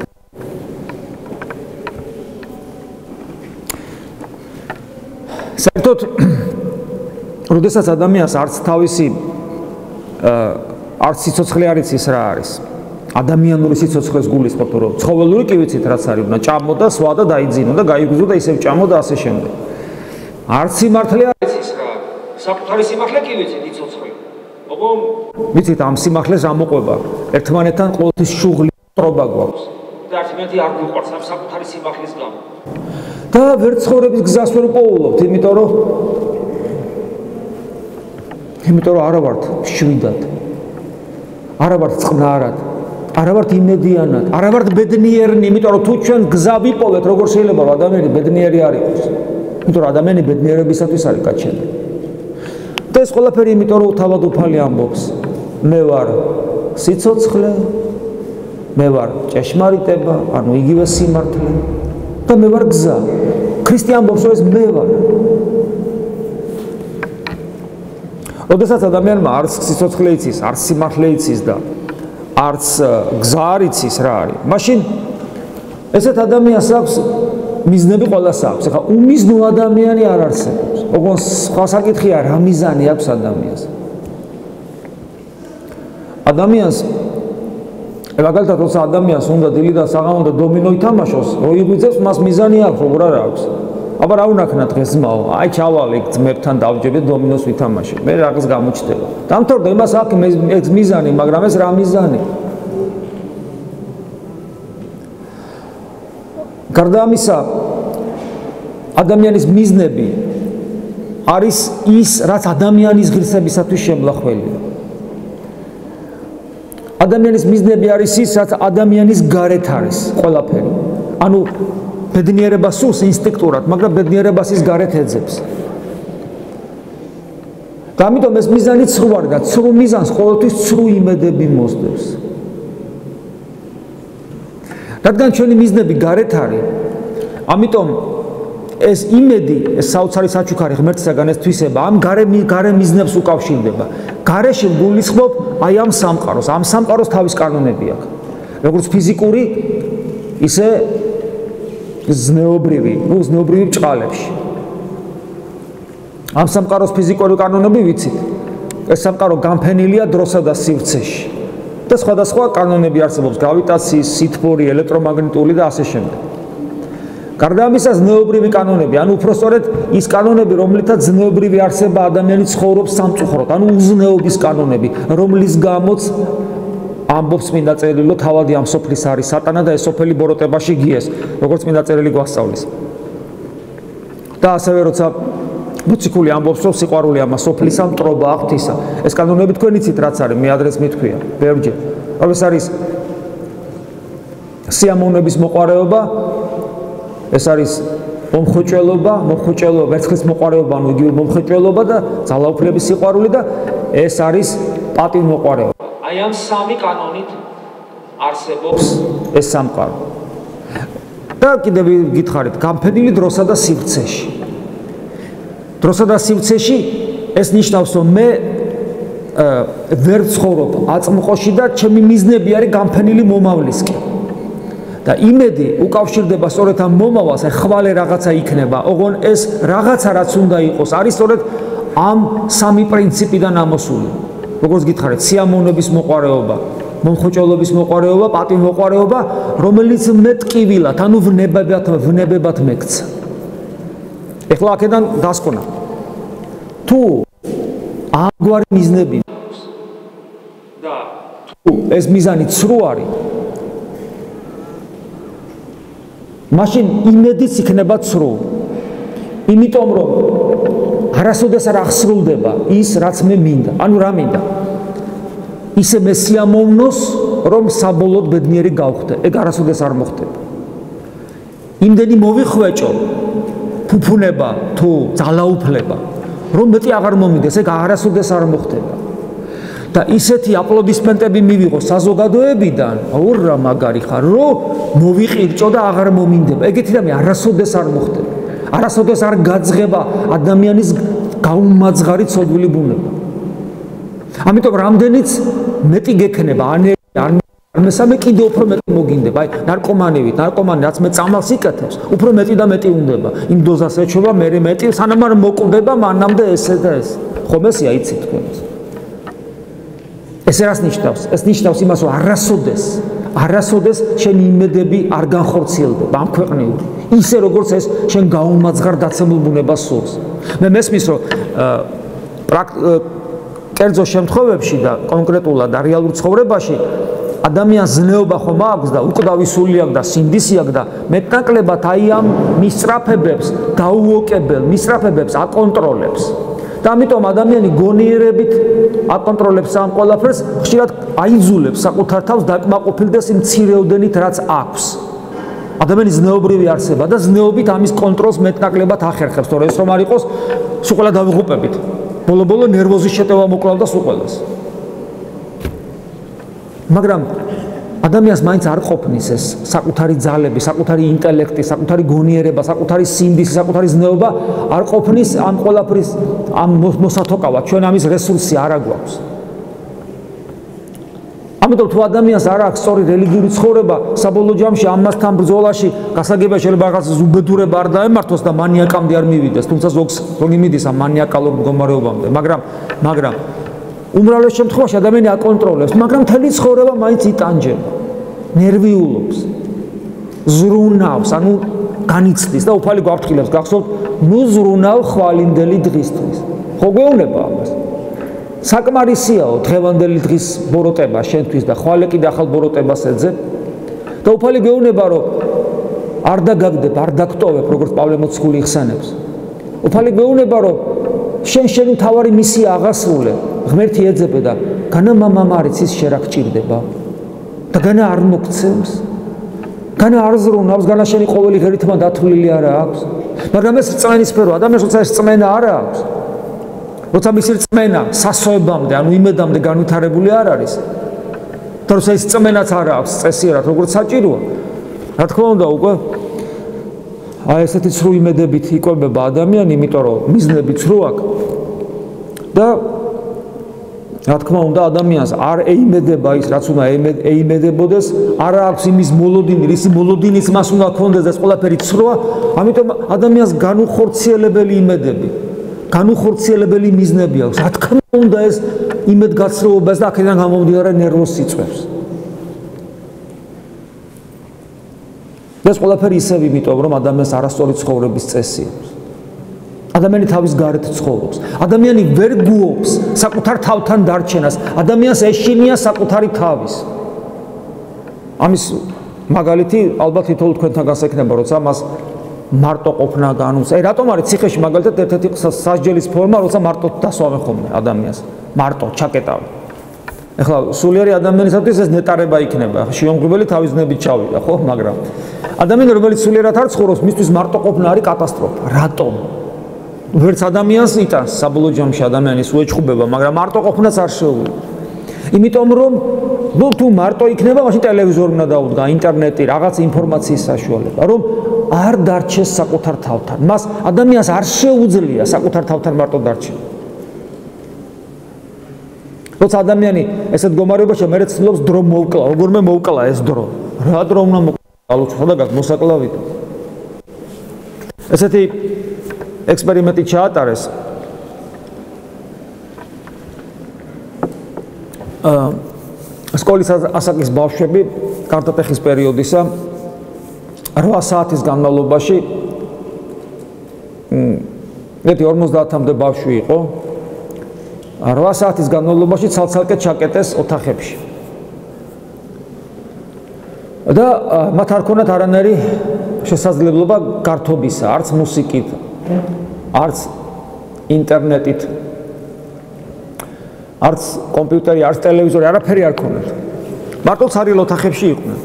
საერთოდ, როდესაც ადამიანს არც თავისი არც სიცოცხლე არ იცის რა არის. ადამიანური სიცოცხლეს გულისხმობთ, რომ ცხოველური კი ვიცით რაც არის, უნდა ჭამო და სვა და დაიძინო და გაიგზო და ისევ ჭამო და ასე შემდეგ. არც სიმართლე არ იცის რა. საკუთარი სიმართლე კი ვიცით სიცოცხლე. ვიცით ამ სიმართლეს ამოყვება ერთმანეთთან ყოველთვის შუღლი ტრობა გვაქვს და ერთმანეთი არ გვიყვარს ამ საკუთარი სიმართლის გამო და ვერ ცხოვრების გზას ვერ პოულობთ იმიტომ რომ იმიტომ რომ არა ვართ შვიდად არა ვართ წყნარად არა ვართ იმედიანად არა ვართ ბედნიერნი იმიტომ რომ თუ ჩვენ გზა ვიპოვეთ როგორ შეიძლება ადამიანი ბედნიერი არ იყოს იმიტომ რომ ადამიანი ბედნიერებისათვის არის გაჩენილი და ეს ყველაფერი იმიტომ რომ თავად უფალი ამბობს მე ვარ სიცოცხლე მე ვარ ჭეშმარიტება ანუ იგივე სიმართლე და მე ვარ გზა ქრისტე ამბობს რომ ეს მე ვარ როდესაც ადამიანმა არც სიცოცხლე იცის არც სიმართლე იცის და არც გზა არ იცის რა არის მაშინ ესეთ ადამიანს აქვს მიზნები ყველას აქვს ეხლა უმიზნო ადამიანი არ არსებობს ოღონდ სხვა საკითხია რა მიზანი აქვს ადამიანს ადამიანს მაგალითად როცა ადამიანს უნდა დილიდან საღამომდე დომინო ითამაშოს რო იღვიძებს მას მიზანი აქვს როგორ არ აქვს აბა რა უნახნა დღეს ძმაო აი ჩავალე ძმებთან დავჯერე დომინოს ვითამაშე მე რაღაც გამოჩდება დამთავრდა იმას აქვს ეს მიზანი მაგრამ ეს რა მიზანი გარდა ამისა ადამიანის მიზნები არის ის რაც ადამიანის ღირსებისათვის შემლახველია ადამიანის მიზნები არის ის რაც ადამიანის გარეთ არის ყველაფერი ანუ ბედნიერება სურს ინსტინქტურად მაგრამ ბედნიერებას ის გარეთ ეძებს და ამიტომ ეს მიზანი ცრუარი და ცრუ მიზანს ყოველთვის ცრუ იმედები მოსდევს რადგან ჩვენი მიზნები გარეთ არის ამიტომ ეს იმედი ეს საოცარი საჩუქარი ღმერთისაგან ეს თვისება ამ გარე გარე მიზნებს უკავშირდება გარეში გულისხმობ აი ამ სამყაროს ამ სამყაროს თავის კანონები აქვს როგორც ფიზიკური ისე ზნეობრივი ნუ ზნეობრივი ბრჭყალებში ამ სამყაროს ფიზიკური კანონები ვიცით ეს სამყარო განფენილია დროსა და სივრცეში და სხვადასხვა კანონები არსებობს გრავიტაციის, სითბური, ელექტრომაგნიტური და ასე შემდეგ. გარდა ამისა ზნეობრივი კანონები, ანუ უფრო სწორედ ის კანონები, რომლითაც ზნეობრივი არსება ადამიანი ცხოვრობს სამწუხაროდ, ანუ უზნეობის კანონები, რომლის გამოც ამბობს წმინდა წერილი, რომ თავადი ამ სოფლის არის სატანა და ეს სოფელი ბოროტებაში გიეს, როგორც წმინდა წერილი გვასწავლის. და ასევე როცა მოციქული ამბობს, რომ სიყვარული ამას სოფლისა მტრობა ღვთისა. ეს კანონები თქვენ იცით რაც არის, მე ადრეს მithქვია, ბევრჯერ. ეს არის სიამოვნების მოყარეობა, ეს არის მომხუჭელობა, მომხუჭელობა, ვერცხლის მოყარეობა, ანუ იგივე მომხუჭელობა და ძალაუფლების სიყვარული და ეს არის პატივმოყარეობა. აი ამ სამი კანონით არსებობს ეს სამყარო. და კიდევ გითხარით, განფენილი დროსა და სივრცეში. დროსა და სივრცეში ეს ნიშნავს, რომ მე ვერ ვცხოვრობ აწმყოში და ჩემი მიზნები არის გამფენილი მომავლისკენ. და იმედი უკავშირდება სწორედ ამ მომავალს, აი ხვალე რაღაცა იქნება, ოღონ ეს რაღაცა რაც უნდა იყოს, არის სწორედ ამ სამი პრინციპიდან ამოსული. როგორც გითხარით, სიამოვნების მოყვარეობა, მომხოჭოლობის მოყვარეობა, პატივმოყვარეობა, რომელიც მე ტკივილად, ანუ ვნებებად, ვნებებად მეკცა. ეხლა აქედან დასკვნა. თუ ამგვარი მიზნები და თუ ეს მიზანი ცრუ არის, მაშინ იმედიც იქნება ცრუ. იმიტომ რომ არასოდეს არ აღსრულდება ის, რაც მე მინდა. ანუ რა მინდა? ისე მე სიამოვნოს, რომ საბოლოოდ ბედნიერი გავხდე. ეგ არასოდეს არ მოხდება. იმდენი მოვიხვეჭო ფუფუნება თუ ძალაუფლება, რომ მეტი აღარ მომინდეს, ეგ არასოდეს არ მოხდება. და ისეთი აპლოდისმენტები მივიღო საზოგადოებიდან, ორ მაგარი ხარ, რომ მოვიყირჭო და აღარ მომინდება. ეგეთი რამე არასოდეს არ მოხდება. არასოდეს არ გაძღება ადამიანის გაუმაძღარი ცოდვილი ბუნება. ამიტომ რამდენიც მეტი გექნება, არ მესამე კიდე უფრო მეტი მოგინდება. აი ნარკომანივით, ნარკომანი რაც მე წამალს იკეთებს, უფრო მეტი და მეტი უნდება. იმ დოზას ეჩვევა, მე მეტი, სანამ არ მოკვდება, მანამდე ესე და ეს. ხომ ესეა იცით თქვენს. ეს რას ნიშნავს? ეს ნიშნავს იმას, რომ არასოდეს, არასოდეს შენი იმედები არ განხორციელდება ამ ქვეყნიური. ისე როგორც ეს შენ გაუმაძღარ დაცემულ ბუნებას სურს. მე მესმის, რომ კერძო შემთხვევებში და კონკრეტულად და რეალურ ცხოვრებაში ადამიანს ზნეობა ხომ აქვს და უკვდავი სული აქვს და სინდისი აქვს და მეტნაკლებად აი ამ მისწრაფებებს დაუოკებელ მისწრაფებებს აკონტროლებს. და ამიტომ ადამიანი გონიერებით აკონტროლებს ამ ყველაფერს, ხშირად აიძულებს საკუთარ თავს დაკმაყოფილდეს იმ მცირეოდენით, რაც აქვს. ადამიანი ზნეობრივი არსება და ზნეობით ამის კონტროლს მეტნაკლებად ახერხებს, თორე ეს რომ არ იყოს, სულ ყველა დავიღუპებით. ბოლო-ბოლო ნერვოზის შეტევა მოკლავდა სულ ყველას. მაგრამ ადამიანს მაინც არ ყოფნის ეს საკუთარი ძალები, საკუთარი ინტელექტი, საკუთარი გონიერება, საკუთარი სინდისი, საკუთარი ზნეობა არ ყოფნის ამ ყველაფრის ამ მოსათოკავად, ჩვენ ამის რესურსი არ აგვაქვს. ამიტომ თუ ადამიანს არ აქვს სწორი რელიგიური ცხოვრება, საბოლოო ჯამში ამასთან ბრძოლაში გასაგებია შეიძლება რაღაც უბედურება არ დაემართოს და მანიაკამდე არ მივიდეს, თუმცა ზოგს ზოგი მიდის ამ მანიაკალურ მდგომარეობამდე, მაგრამ მაგრამ უმრავლეს შემთხვევაში ადამიანი აკონტროლებს, მაგრამ მთელი ცხოვრება მაინც იტანჯება, ნერვიულობს, ზრუნავს, ანუ განიცდის და უფალი გვაფრთხილებს, გახსოვთ, ნუ ზრუნავ ხვალინდელი დღისთვის. ხო გვეუბნება ამას? საკმარისიაო დღევანდელი დღის ბოროტება შენთვის და ხვალე კიდე ახალ ბოროტებას ეძებ და უფალი გვეუბნება, რომ არ დაგაგდებ, არ დაგტოვებ, როგორც პავლე მოციქული იხსენებს. უფალი გვეუბნება, რომ შენ შენი თავარი მისია აღასრულე, ღმერთი ეძებე და განა მამამ არის ის შენ რა გჭირდება და განა არ მოგცემს, განა არ ზრუნავს, განა შენი ყოველი ღერითმა დათვლილი არა აქვს. მაგრამ ეს რწმენის სფერო, ადამიანს როცა ეს რწმენა არა აქვს, როცა მისი რწმენა სასოებამდე, ანუ იმედამდე განვითარებული არ არის და როცა ეს რწმენაც არ აქვს წესიერად, როგორც საჭიროა, რა თქმა უნდა, უკვე აი ესეთი ცრუ იმედებით იკვებება ადამიანი, იმიტომ რომ მიზნები ცრუ აქვს და რა თქმა უნდა ადამიანს არ ეიმედება ის, რაც უნდა ეიმედებოდეს, არ აქვს იმის მოლოდინი, რის მოლოდინიც მას უნდა ქონდეს, ეს ყველაფერი ცრუა, ამიტომ ადამიანს განუხორციელებელი იმედები, განუხორციელებელი მიზნები აქვს. რა თქმა უნდა ეს იმედგაცრუებას და აქედან გამომდინარე ნერვოზს იწვევს. ეს ყველაფერი ისევ იმიტომ, რომ ადამიანს არასწორი ცხოვრების წესი აქვს. ადამიანი თავის გარეთ ცხოვრობს. ადამიანი ვერ გუობს საკუთარ თავთან დარჩენას. ადამიანს ეშინია საკუთარი თავის. ამის მაგალითი ალბათ თითოეულ თქვენთან გასაიქნება, როცა მას მარტო ყოფნა განუს. აი რატომ არის ციხეში მაგალითად ერთ-ერთი სასჯელის ფორმა, როცა მარტო დასვამენ ხოლმე ადამიანს. მარტო ჩაკეტავი. ეხლა სულიერი ადამიანისათვის ეს ნეტარება იქნება. შიომღვრებელი თავის ზნებით ჩავიდა, ხო, მაგრამ ადამიანი რომელიც სულიერად არ ცხოვრობს, მისთვის მარტო ყოფნა არის კატასტროფა. რატომ? ვერც ადამიანს იტანს საბოლოო ჯამში ადამიანის უეჭხუბება, მაგრამ მარტო ყოფნაც არ შეუძლია. იმიტომ რომ ნუ თუ მარტო იქნება, მაშინ ტელევიზორი უნდა დაუდგა, ინტერნეტი, რაღაც ინფორმაციის საშუალება, რომ არ დარჩეს საკუთარ თავთან. მას ადამიანს არ შეუძლია საკუთარ თავთან მარტო დარჩენა. როცა ადამიანი ესეთ მდგომარეობაში მე ცდილობს დრო მოვკლა, როგორმე მოვკლა ეს დრო. რა დრო უნდა მოვკლა? ალუჩხა და გასმოსაკლავით. ესეთი ექსპერიმენტი ჩაატარეს. აა სკოლის ასაკის ბავშვები კარტატეხის პერიოდისა რვა საათის განმავლობაში მეტი ორმოცდაათამდე ბავშვი იყო. რვა საათის განმავლობაში ცალ-ცალკე ჩაკეტეს ოთახებში. და მათ არ ქონათ არანაირი შესაძლებლობა გართობისა, არც მუსიკით, არც ინტერნეტით, არც კომპიუტერი, არც ტელევიზორი, არაფერი არ ქონათ. მარტო ცარიელ ოთახებში იყვნენ.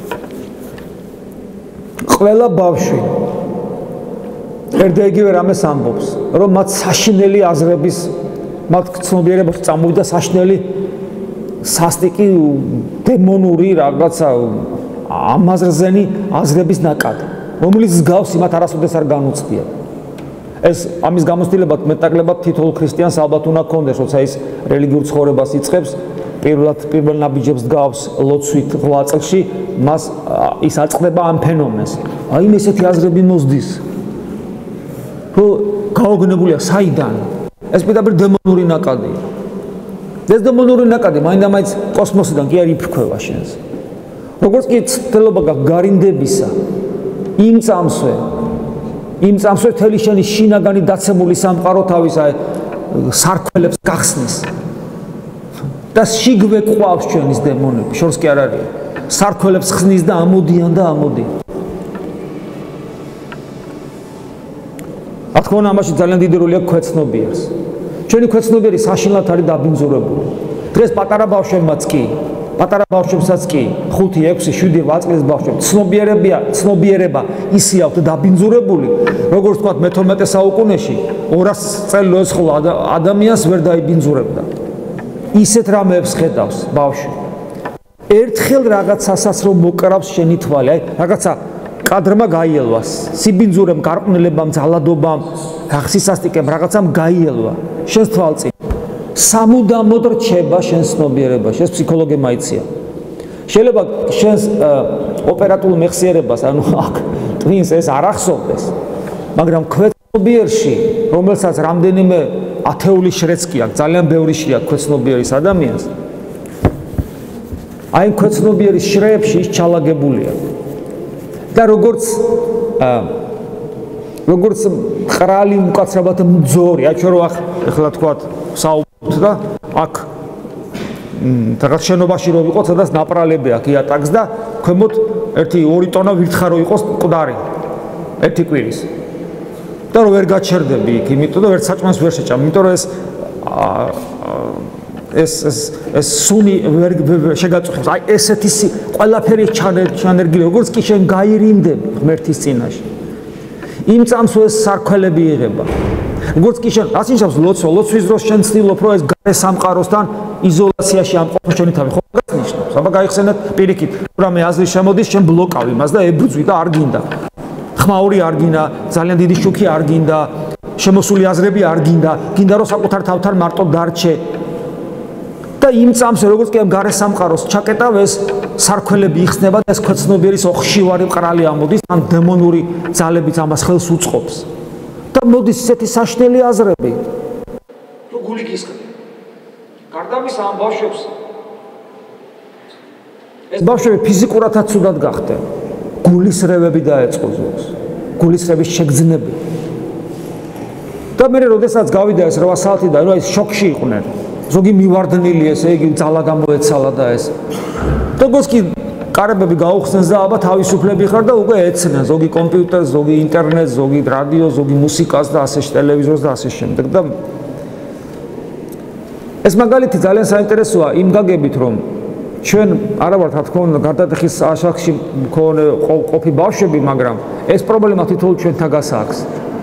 ყველა ბავშვი ერთდაიგივე რამეს ამბობს, რომ მათ საშინელი აზრების, მათ ცნობიერებაში წამოვიდა საშინელი სასტიკი დემონური რაღაცა ამაზრზენი აზრების ნაკადი, რომელიც მსგავსი მათ არასოდეს არ განუცდია. ეს ამის გამოცდილებად მეტნაკლებად თითოეულ ქრისტიანს ალბათ უნდა ქონდეს, როცა ის რელიგიურ ცხოვრებას იწყებს, პირველად პირველ ნაბიჯებს დგავს ლოცვით ღვაწლში წელში, მას ის აწყდება ამ ფენომენს. აი ესეთი აზრები მოსდის. რომ გაოგნებულია საიდან? ეს პირდაპირ დემონური ნაკადია. ეს დემონური ნაკადი მაინდა-მაინც კოსმოსიდან კი არ იფრქვევა შენს. როგორც კი ცდილობა გაქვს გარინდებისა, იმ წამსვე, იმ წამსვე თელი შენი შინაგანი დაცემული სამყარო თავის სარქველებს გახსნის. და შიგვე ყვავს ჩვენის დემონები, შორს კი არ არის. სარქველებს ხსნის და ამოდიან და ამოდიან. რა თქმა უნდა, ამაში ძალიან დიდი როლი აქვს ქვეცნობიერს. ჩვენი ქვეცნობიერი საშინლად არის დაბინძურებული. დღეს პატარა ბავშვებმაც კი, პატარა ბავშვებსაც კი, ხუთი, ექვსი, შვიდი, ოთხ წლის ბავშვებს ცნობიერებია, ცნობიერება ისე აქვს დაბინძურებული, როგორც თქვა მეთორმეტე საუკუნეში ორას წელი ეცხლა ადამიანს ვერ დაიბინძურებდა. ისეთ რამეებს ხედავს ბავშვი. ერთხელ რაღაცასაც რომ მოკრავს შენი თვალი, აი რაღაცა კადრმა გაიელვა, სიბინძურემ, გარყვნილებამ, ძალადობამ, გახსისასტიკემ, რაღაცამ გაიელვა შენს თვალწინ. სამუდამოდ რჩება შენს ცნობიერებაში, ეს ფსიქოლოგებმა იციან. შეიძლება შენს ოპერატულ მეხსიერებას, ანუ აქ ტვინს ეს არ ახსოვდეს, მაგრამ ქვეცნობიერში, რომელსაც რამდენიმე ათეული შრეცკი აქვს, ძალიან ბევრი შრე აქვს ქვეცნობიერის ადამიანს. აი ქვეცნობიერის შრეებში ის ჩალაგებულია. და როგორც როგორც ყრალი უკაცრავად მძორი, აი ჩვენ რო ახლა თქვა საუბრობთ და აქ რაღაც შენობაში რო ვიყოთ, სადაც ნაპრალები აქვს იატაკს და ქვემოთ ერთი ორი ტონა ვირთხა რო იყოს მკვდარი ერთი კვირის. და რო ვერ გაჩერდები იქ, იმიტომ და ვერ საჭმელს ვერ შეჭამ, იმიტომ რომ ეს ეს ეს ეს სუნი ვერ შეგაწუხებს. აი ესეთი ყველაფერი ჩანერგილი, როგორც კი შენ გაირინდები ღმერთის წინაშე. იმ წამსვე ეს სარქველები იღება. როგორც კი შენ რაც ნიშნავს ლოცვა, ლოცვის დროს შენ ცდილობ რომ ეს გარე სამყაროსთან იზოლაციაში ამყოფო შენი თავი, ხო გას ნიშნავს. აბა გაიხსენეთ პირიქით, რამე აზრი შემოდის, შენ ბლოკავ იმას და ებრძვი და არ გინდა. ხმაური არ გინდა, ძალიან დიდი შუქი არ გინდა, შემოსული აზრები არ გინდა, გინდა რომ საკუთარ თავთან მარტო დარჩე. და იმ წამსვე როგორც კი ამ გარე სამყაროს ჩაკეტავ ეს სარქველები იხსნება და ეს ქვეცნობიერის ოხშივარი მყრალი ამოდის, ან დემონური ძალებიც ამას ხელს უწყობს. და მოდის ისეთი საშნელი აზრები, რომ გული გისხდება. გარდა ამისა ამ ბავშვებს ეს ბავშვები ფიზიკურადაც ცუდად გახდნენ. გულისრევები დაეწყო ზოგს, გულისრევის შეგრძნები. და მე როდესაც გავიდა ეს რვა საათი და რა ის შოკში იყვნენ. ზოგი მივარდნილი ესე იგი ძალა გამოეცალა და ეს. როგორც კი კარებები გაუხსნეს და აბა თავისუფლები ხარ და უკვე ეცნენ ზოგი კომპიუტერს, ზოგი ინტერნეტს, ზოგი რადიო, ზოგი მუსიკას და ასე ტელევიზორს და ასე შემდეგ. და ეს მაგალითი ძალიან საინტერესოა იმ გაგებით, რომ ჩვენ არა ვართ რა თქმა უნდა გარდატეხის ასაკში მქონე ყოფი ბავშვები, მაგრამ ეს პრობლემა თითოეულ ჩვენთან გასაქვს.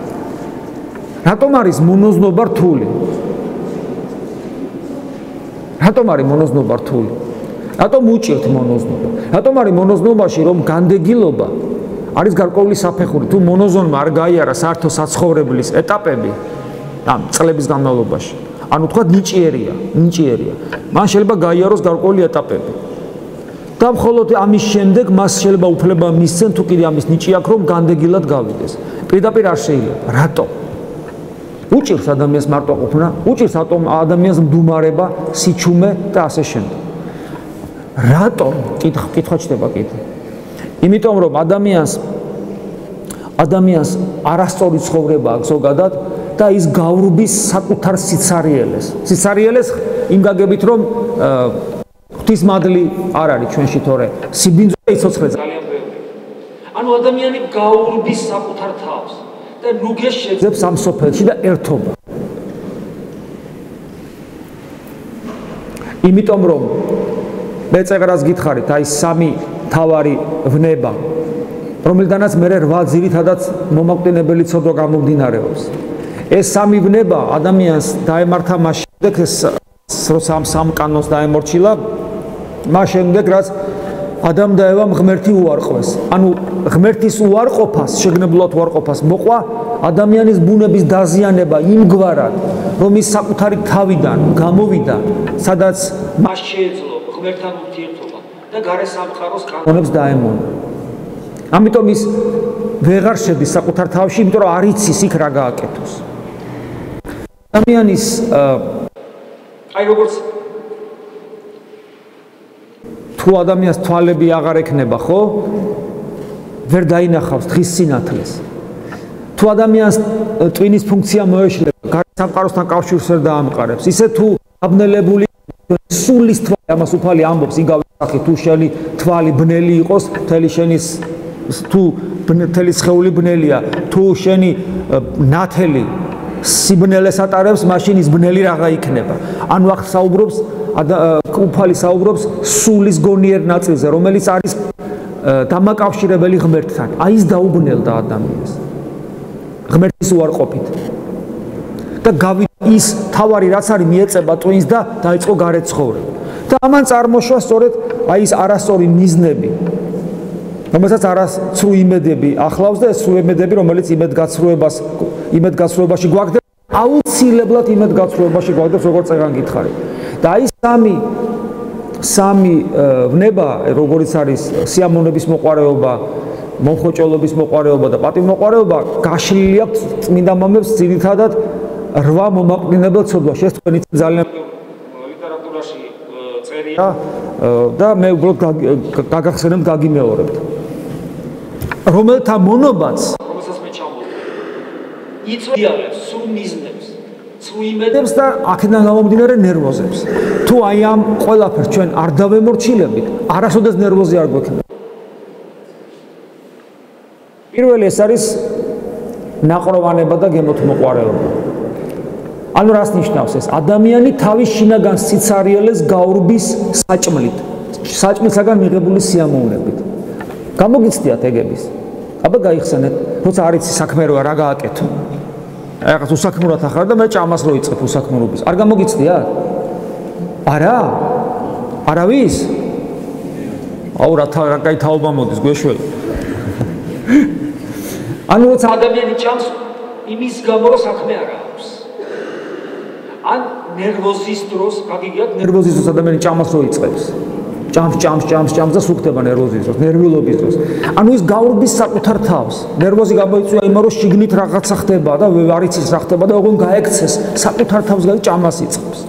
რატომ არის მონოზნობა რთული? რატომ არის მონოზნობა რთული? რატომ უჭირთ მონოზნობა? რატომ არის მონოზნობაში რომ განდეგილობა არის გარკვეული საფეხური თუ მონოზონმა არ გაიარა საერთო საცხოვრებლის ეტაპები ამ წლების განმავლობაში. ანუ თქვა ნიჭიერია, ნიჭიერია. მან შეიძლება გაიაროს გარკვეული ეტაპები. და მხოლოდ ამის შემდეგ მას შეიძლება უფლება მისცენ თუ კიდე ამის ნიჭი აქვს რომ განდეგილად გავიდეს. პირდაპირ არ შეიძლება. რატომ? უჭირს ადამიანს მარტოყოფნა, უჭირს ადამიანს მდუმარება, სიჩუმე და ასე შემდეგ. რატომ? კითხვა ჩდება კიდე. იმიტომ რომ ადამიანს ადამიანს არასწორი ცხოვრება აქვს ზოგადად და ის გავრბის საკუთარ სიცარიელეს. სიცარიელეს იმ გაგებით რომ ღვთისმადლი არ არის ჩვენში თორე სიბინძო იცოცხლე ძალიან ბევრი. ანუ ადამიანი გავრბის საკუთარ თავს და ნუგეს შეძებს ამ სოფელში და ერთობა. იმიტომ რომ მე წეღრას გითხარით, აი სამი თავარი ვნება, რომელთანაც მე რვა ძირითადად მომაკვდინებელი ცოდვა გამომდინარეობს. ეს სამი ვნება ადამიანს დაემართა მას შემდეგ როცა ამ სამ კანონს დაემორჩილა, მას შემდეგ რაც ადამ და ევა ღმერთი უარყვეს. ანუ ღმერთის უარყოფას, შეგნებულად უარყოფას მოყვა ადამიანის ბუნების დაზიანება იმგვარად, რომ ის საკუთარი თავიდან გამოვიდა, სადაც მას შეეძლო ღმერთთან ურთიერთობა და გარე სამყაროს კანონებს დაემონა. ამიტომ ის ვეღარ შედის საკუთარ თავში, იმიტომ რომ არ იცის იქ რა გააკეთოს. ადამიანის აი როგორც თუ ადამიანს თვალები აღარ ექნება, ხო? ვერ დაინახავს დღის სინათლეს. თუ ადამიანს ტვინის ფუნქცია მოეშლება, გარე სამყაროსთან კავშირს ვერ დაამყარებს. ისე თუ აბნელებული სულის თვალი, ამას უფალი ამბობს, იგავი სახით, თუ შენი თვალი ბნელი იყოს, მთელი შენის თუ მთელი სხეული ბნელია, თუ შენი ნათელი სიბნელეს ატარებს, მაშინ ის ბნელი რაღა იქნება. ანუ ახ საუბრობს უფალი საუბრობს სულის გონიერ ნაწილზე, რომელიც არის დამაკავშირებელი ღმერთთან. აი ის დაუბნელდა ადამიანს. ღმერთის უარყოფით. და გავიდა ის თავარი რაც არის მიეწება ტვინს და დაიწყო გარე ცხოვრება. და ამან წარმოშვა სწორედ აი ეს არასწორი მიზნები. რომელსაც არასწრუ იმედები ახლავს და ეს სრულ იმედები, რომელიც იმედგაცრუებას იმედგაცრუებაში გვაგდებს, აუცილებლად იმედგაცრუებაში გვაგდებს, როგორც წეგან გითხარი. და აი სამი სამი ვნება, როგორიც არის სიამოვნების მოყვარეობა, მომხოჭოლობის მოყვარეობა და პატივმოყვარეობა, გაშლილი აქვს წმინდა მამებს ძირითადად რვა მომაკვდინებელ ცოდვაში. ეს თქვენი ძალიან ლიტერატურაში წერია და მე უბრალოდ გაგახსენებთ, გაგიმეორებთ. რომელთა მონობაც, რომელსაც მე ჩამოვდე, იწვიალებს სრულ მიზნებს, სრულ იმედებს და აქედან გამომდინარე ნერვოზებს. თუ აი ამ ყველაფერს ჩვენ არ დავემორჩილებით, არასოდეს ნერვოზი არ გვექნება. პირველი ეს არის ნაყროვანება და გემოთმოყვარეობა. ანუ რას ნიშნავს ეს? ადამიანი თავის შინაგან სიცარიელეს გაურბის საჭმლით, საჭმლისაგან მიღებული სიამოვნებით. გამოგიცდიათ ეგების. აბა გაიხსენეთ, როცა არ იცი საქმე რა გააკეთო. აი რაღაც უსაქმურად ახარ და მე ჭამას რო იწყებ უსაქმრობის. არ გამოგიცდიათ? არა? არავის? აუ რა რა კაი თაობა მოდის გვეშველი. ანუ როცა ადამიანი ჭამს, იმის გამო რომ საქმე არ აქვს. ან ნერვოზის დროს, გაგიგიათ, ნერვოზის დროს ადამიანი ჭამას რო იწყებს. ჭამს, ჭამს, ჭამს, ჭამს და სუქდება ნერვოზის დროს, ნერვიულობის დროს. ანუ ის გაურბის საკუთარ თავს. ნერვოზი გამოიწვია იმან, რომ შიგნით რაღაცა ხდება და არ იცის რა ხდება და ოღონ გაექცეს, საკუთარ თავს გაი ჭამას იწყებს.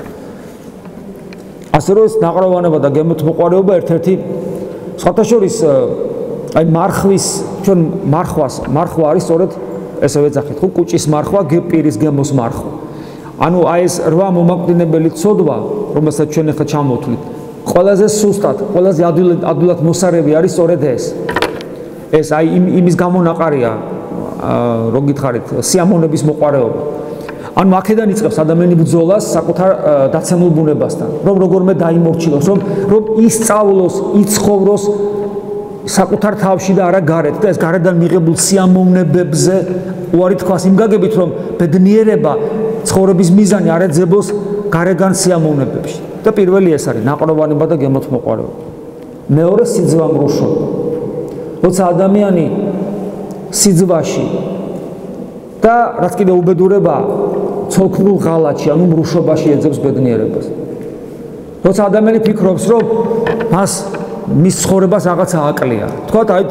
ასე რომ ეს ნაყროვანება და გემოთმოყვარეობა ერთ-ერთი სხვათა შორის აი მარხვის, ჩვენ მარხვას, მარხვა არის სწორედ ესე ვეძახით, ხო, კუჭის მარხვა, პირის გემოს მარხვა. ანუ აი ეს რვა მომაკვდინებელი ცოდვა, რომელსაც ჩვენ ახლა ჩამოვთვლით, ყველაზე სუსტად, ყველაზე ადვილად მოსარევი არის სწორედ ეს. ეს აი იმის გამონაყარია, რო გითხარით, სიამოვნების მოყვარეობა. ანუ აქედან იწყებს ადამიანი ბრძოლას საკუთარ დაცემულ ბუნებასთან, რომ როგორმე დაიმორჩილოს, რომ რომ ისწავლოს, იცხოვროს საკუთარ თავში და არა გარეთ და ეს გარედან მიღებულ სიამოვნებებზე უარი თქვას იმ გაგებით, რომ ბედნიერება ცხოვრების მიზანი არ ეძებოს გარეგან სიამოვნებებში. და პირველი ეს არის ნაყროვანება და გემოთმოყვარეობა. მეორე სიძვამრუშობა. როცა ადამიანი სიძვაში და რაც კიდე უბედურება ცოლქმრულ ღალატში, ანუ მრუშობაში ეძებს ბედნიერებას. როცა ადამიანი ფიქრობს, რომ მას მის ცხოვრებას რაღაცა აკლია. თქვათ, აი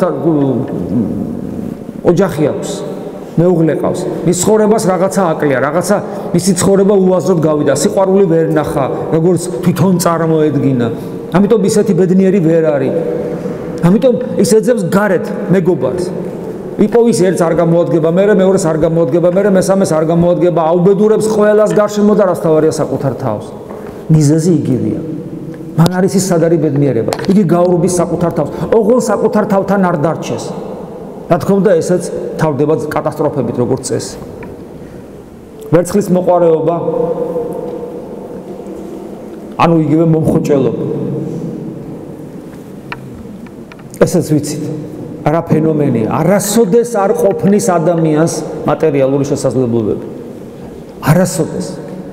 ოჯახი აქვს, მეუღლე ყავს. მის ცხოვრებას რაღაცა აკლია, რაღაცა მისი ცხოვრება უაზროდ გავიდა, სიყვარული ვერ ნახა, როგორც თვითონ წარმოედგინა. ამიტომ ისეთი ბედნიერი ვერ არის. ამიტომ ის ეძებს გარეთ მეგობარს. იპოვის ერთს არ გამოადგება, მერე მეორეს არ გამოადგება, მერე მესამეს არ გამოადგება, აუბედურებს ყველას გარშემო და რაც თავარია საკუთარ თავს. მიზეზი იგივეა. მან არის ის სად არის ბედნიერება. იგი გაურბის საკუთარ თავს. ოღონდ საკუთარ თავთან არ დარჩეს. რა თქმა უნდა, ესეც თავდება კატასტროფებით, როგორც წესი. ვერცხლის მოყვარეობა, ანუ იგივე მომხოჭელობა. ესეც ვიცით. რა ფენომენია, არასოდეს არ ყოფნის ადამიანს მატერიალური შესაძლებლობები. არასოდეს.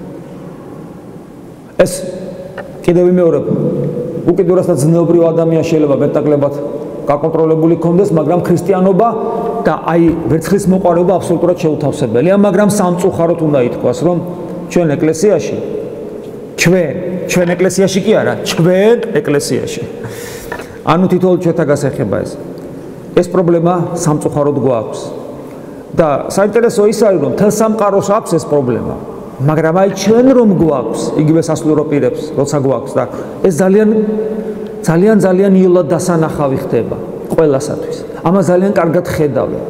ეს კიდევ ვიმეორებ, უკიდურესად ზნეობრივ ადამიანს შეიძლება მეტნაკლებად გაკონტროლებული ქონდეს, მაგრამ ქრისტიანობა და აი ვერცხლის მოყვარეობა აბსოლუტურად შეუთავსებელია, მაგრამ სამწუხაროდ უნდა ითქვას, რომ ჩვენ ეკლესიაში, ჩვენ, ჩვენ ეკლესიაში კი არა, ჩვენ ეკლესიაში. ანუ თითოეულ ჩვენთან გასეხება ეს. ეს პრობლემა სამწუხაროდ გვაქვს. და საინტერესო ის არის, რომ თელ სამყაროს აქვს ეს პრობლემა. მაგრამ აი ჩვენ რომ გვაქვს, იგივე სასულიერო პირებს, როცა გვაქვს და ეს ძალიან ძალიან ძალიან იოლად დასანახავი ხდება ყველასათვის. ამას ძალიან კარგად ხედავენ.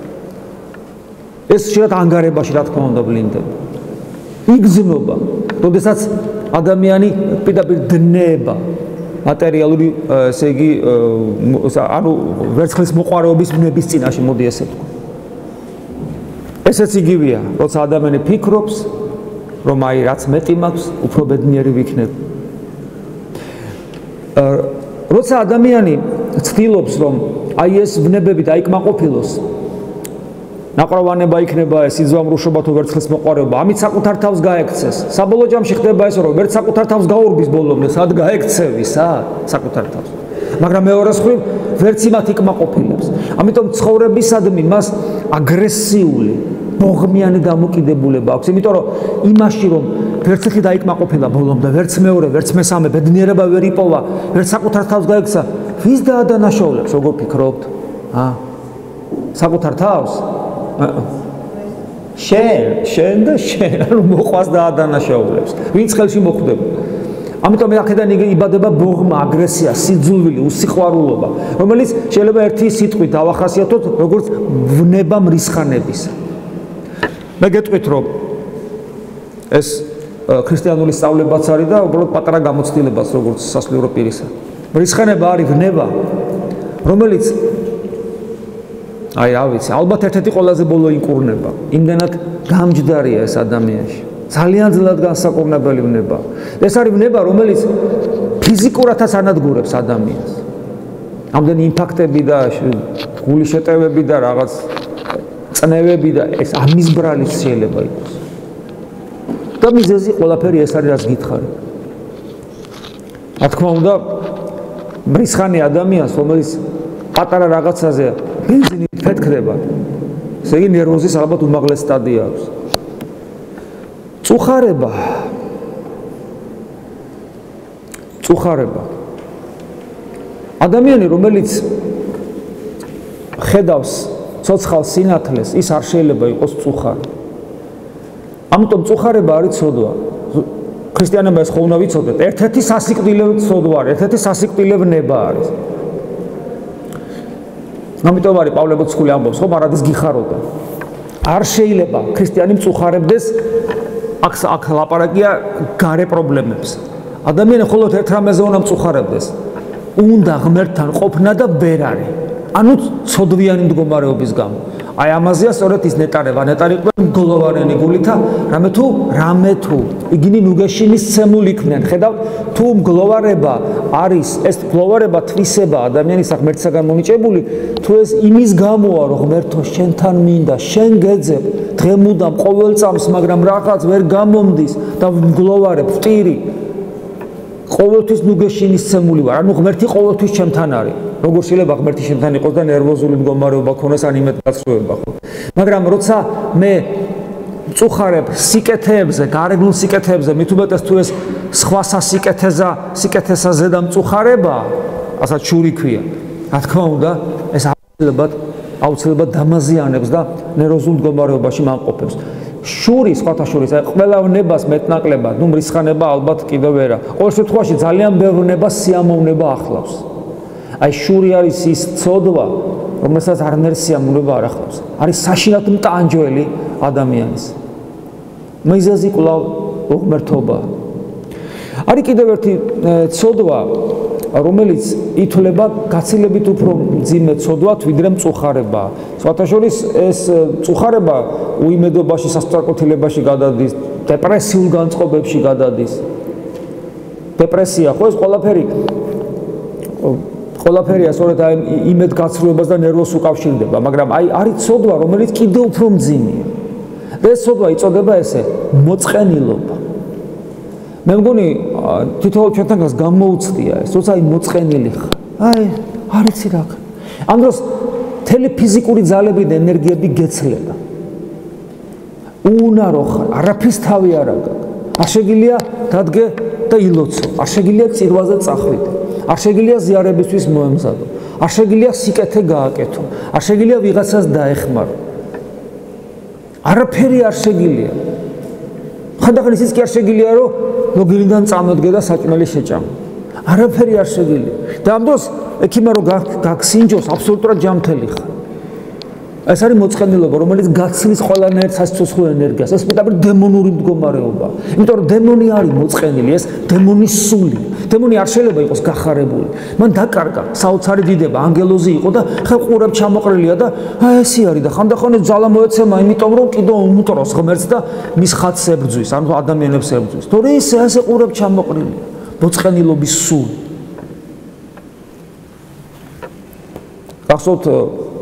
ეს შეიძლება ანგარებაში რა თქმა უნდა ვლინდება. იგზნობა, როდესაც ადამიანი პირდაპირ დნება მატერიალური, ესე იგი, ანუ ვერცხლის მოყვარეობის ბნების წინაშე, მოდი ესე ვთქვა. ესეც იგივეა, როცა ადამიანი ფიქრობს, რომ აი რაც მეტი მაქვს, უფრო ბედნიერი ვიქნებ. როცა ადამიანი ცდილობს, რომ აი ეს ბნებები დაიკმაყოფილოს, ნაყროვანება იქნება, სიძვამრუშობა თუ ვერცხლის მოყვარეობა, ამით საკუთარ თავს გაექცეს. საბოლოო ჯამში ხდება ეს, რომ ვერც საკუთარ თავს გაურბის ბოლომდე, სად გაექცევი, სად საკუთარ თავს. მაგრამ მეორე მხრივ ვერც იმათ იკმაყოფილებს. ამიტომ ცხოვრებისადმი მას აგრესიული, ბოღმიანი დამოკიდებულება აქვს, იმიტომ რომ იმაში რომ ვერც ხი დაიკმაყოფილა ბოლომდე, ვერც მეორე, ვერც მესამე ბედნიერება ვერ იპოვა, ვერც საკუთარ თავს გაექცა, ვის დაადანაშაულებს, როგორ ფიქრობთ? ა? საკუთარ თავს? შენ, შენ და შენ, ანუ მოყვას დაადანაშაულებს. ვინც ხელში მოხვდება. ამიტომ აქედან იბადება ბოღმა, აგრესია, სიძულვილი, უსიყვარულობა, რომელიც შეიძლება ერთი სიტყვით დავახასიათოთ, როგორც ვნება მრისხანების. მე გეტყვით, რომ ეს ქრისტიანული სწავლებაც არის და უბრალოდ პატარა გამოცდილებაც, როგორც სასულიერო პირისა. მრისხანება არის ვნება, რომელიც აი, რა ვიცი, ალბათ ერთ-ერთი ყველაზე ბოლო იკურნება. იმდენად გამჯდარია ეს ადამიანში. ძალიან ძნელად განსაკურნებელი ვნება. ეს არის ვნება, რომელიც ფიზიკურადაც ანადგურებს ადამიანს. ამდენი იმპაქტები და გულის შეტევები და რაღაც წნევები და ეს ამის ბრალი შეიძლება იყოს. და მიზეზი ყველაფერი ეს არის, რაც გითხარი. რა თქმა უნდა, მრისხანე ადამიანს, რომელიც პატარა რაღაცაზე ბენზინი ფეთქდება, ესე იგი ნერვოზის ალბათ უმაღლეს სტადია აქვს. წუხარება. წუხარება. ადამიანი, რომელიც ხედავს ცოცხალ სინათლეს, ის არ შეიძლება იყოს წუხარი. ამიტომ წუხარება არის ცოდვა. ქრისტიანობა ეს ხო უნდა ვიცოდეთ, ერთ-ერთი სასიკვდილო ცოდვა არის, ერთ-ერთი სასიკვდილო ნება არის. ამიტომ არის პავლე მოციქული ამბობს, რომ არადის გიხაროდა. არ შეიძლება ქრისტიანი მწუხარებდეს, აქ აქ ლაპარაკია გარე პრობლემებს. ადამიანი მხოლოდ ერთ რამეზე უნდა მწუხარებდეს. უნდა ღმერთთან ყოფნა და ვერ არის. ანუ ცოდვიანი მდგომარეობის გამო. აი ამაზეა სწორედ ის ნეტარება, ნეტარიყვენ მგლოვარენი გულითა, რამე თუ, რამე თუ იგინი ნუგეშინის ცემული იქნენ. ხედავთ, თუ მგლოვარება არის, ეს მგლოვარება თვისება ადამიანის ღმერთსაგან მომიჭებული, თუ ეს იმის გამოა, რომ ღმერთო შენთან მინდა, შენ გეძებ, დღემუდამ ყოველ წამს, მაგრამ რაღაც ვერ გამომდის და მგლოვარებ, ვტირი. ყოველთვის ნუგეშინისცემული ვარ, ანუ ღმერთი ყოველთვის ჩემთან არის. როგორ შეიძლება ღმერთი ჩემთან იყოს და ნერვოზული მდგომარეობა ქონდეს ან იმედ გაცრუება ხო? მაგრამ როცა მე წუხარებ სიკეთეებზე, გარეგნულ სიკეთეებზე, მით უმეტეს თუ ეს სხვა სასიკეთეზა, სიკეთესაზე და მწუხარება, ასაც შური ქვია. რა თქმა უნდა, ეს აუცილებლად აუცილებლად დამაზიანებს და ნერვოზულ მდგომარეობაში მამყოფებს. შური სხვათა შორის, აი ყველა ნებას მეტნაკლებად, ნუ მრისხანება ალბათ კიდევ ვერა. ყოველ შემთხვევაში ძალიან ბევრ ნებას სიამოვნება ახლავს. აი შური არის ის ცოდვა, რომელსაც არანაირი სიამოვნება არ ახლავს. არის საშინაო მტანჯველი ადამიანის. მიზეზი კვლავ უღმერთობა. არის კიდევ ერთი ცოდვა, რომელიც ითვლება გაცილებით უფრო მძიმე ცოდვად, ვიდრე მწუხარება. სხვათა შორის ეს მწუხარება უიმედობაში, სასწრაფოთილებაში გადადის, დეპრესიულ განწყობებში გადადის. დეპრესია ხო ეს ყველაფერი ყველაფერია სწორედ აი იმედ გაცრუებას და ნერვოს უკავშირდება, მაგრამ აი არის ცოდვა, რომელიც კიდევ უფრო მძიმეა. ეს ცოდვა იწოდება ესე მოწყენილობა. მე მგონი თითოეულ ჩვენთანაც გამოუცდია ეს, როცა აი მოწყენილი ხარ. აი, არ იცი რა ქნა. ამ დროს მთელი ფიზიკური ძალები და ენერგიები გეცლება. უუნარო ხარ, არაფრის თავი არ აქვს. არ შეგიძლია დადგე და ილოცო. არ შეგიძლია წირვაზე წახვიდე. არ შეგიძლია ზიარებისთვის მოემზადო. არ შეგიძლია სიკეთე გააკეთო. არ შეგიძლია ვიღაცას დაეხმარო. არაფერი არ შეგიძლია. ხანდახან ისიც კი არ შეგიძლია რომ ლოგინიდან წამოდგე და საჭმელი შეჭამო. არაფერი არ შეგიძლია. და ამ დროს ექიმა რომ გაგსინჯოს აბსოლუტურად ჯანმრთელი ხარ. ეს არის მოწყენილობა, რომელიც გაცლის ყველანაირ სასიცოცხლო ენერგიას. ეს მეტად დემონური მდგომარეობა. იმიტომ რომ დემონი არის მოწყენილი, ეს დემონის სული. დემონი არ შეიძლება იყოს გახარებული. მან დაკარგა საოცარი დიდება, ანგელოზი იყო და ხა ყურებ ჩამოყრილია და აი ესე არის და ხანდახან ეს ძალა მოეცემა, იმიტომ რომ კიდევ უმტროს ღმერთს და მის ხატს ებრძვის, ანუ ადამიანებს ებრძვის. თორე ესე ასე ყურებ ჩამოყრილია. მოწყენილობის სული. გახსოვთ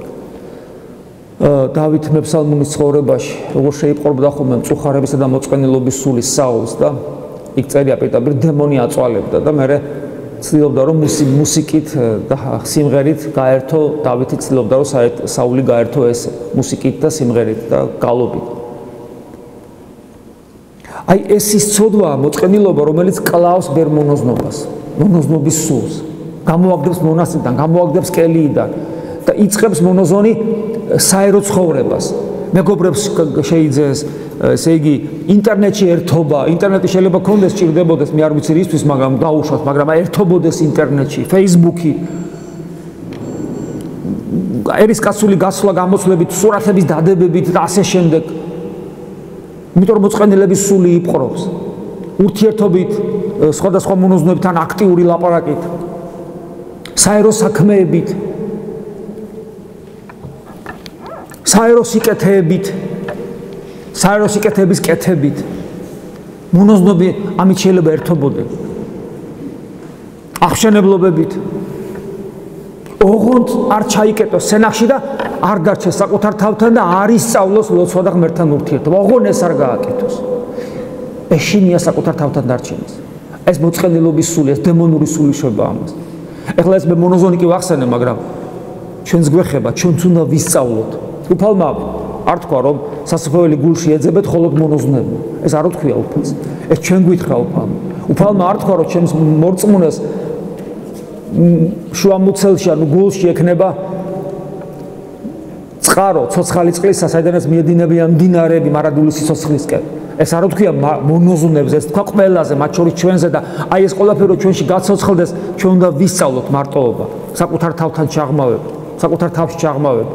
დავით მეფსალმონის ცხოვრებაში, როგორ შეიპყრობდა ხოლმე მწუხარებისა და მოწყენილობის სული საულს და იქ წერია პირდაპირ დემონი აწვალებდა და მე ცდილობდა რომ მუსიკით და სიმღერით გაერთო, დავითი ცდილობდა რომ საული გაერთო ეს მუსიკით და სიმღერით და გალობით. აი ეს ის ცოდვაა, მოწყენილობა, რომელიც კლავს ბერ მონოზნობას, მონოზნობის სულს, გამოაგდებს მონასტრიდან, გამოაგდებს კელიიდან და იწყებს მონოზონი საერო ცხოვრებას. მეგობრებს შეიძეს, ესე იგი, ინტერნეტში ერთობა, ინტერნეტი შეიძლება კონდეს, ჭირდებოდეს, მე არ ვიცი რისთვის, მაგრამ დაუშვათ, მაგრამ ერთობოდეს ინტერნეტში, Facebook-ი. ერისკაცული გასვლა გამოცვლებით, სურათების დადებებით და ასე შემდეგ. იმიტომ რომ მოწყენილების სული იპყრობს. ურთიერთობით, სხვადასხვა მონოზვნებთან აქტიური ლაპარაკით, საერო საქმეებით. საერო სიკეთეებით, საერო სიკეთეების კეთებით, მონოზნობი ამით შეიძლება ერთობოდნენ. აღშენებლობებით, ოღონდ არ ჩაიკეტოს სენახში და არ დარჩეს საკუთარ თავთან და არ ისწავლოს ლოცვა და ღმერთთან ურთიერთობა. ოღონდ ეს არ გააკეთოს. ეშინია საკუთარ თავთან დარჩენის. ეს მოწყენილობის სული, ეს დემონური სული შვება ამას. ეხლა ეს მე მონოზონი კი ვახსენე, მაგრამ ჩვენს გვეხება, ჩვენც უნდა ვისწავლოთ. უფალმა არ თქვა რომ სასופველი გულში ეძებეთ მხოლოდ მონოზვნებმა. ეს არ თქვია უფალს. ეს ჩვენ გვითხრა უფალმა. უფალმა არ თქვა რომ ჩემს მორწმუნეს შუამუცელში ანუ გულში ექნება წყარო ცოცხალი წყლისა, საიდანაც მიედინებიან მდინარეები მარადული სიცოცხლისკენ. ეს არ თქვია მონოზვნებზე, ეს თქვა ყველაზე, მათ შორის ჩვენზე და აი ეს ყველაფერი ჩვენში გაცოცხლდეს, ჩვენ უნდა ვისწავლოთ მარტოობა, საკუთარ თავთან ჩაღმავება, საკუთარ თავში ჩაღმავება.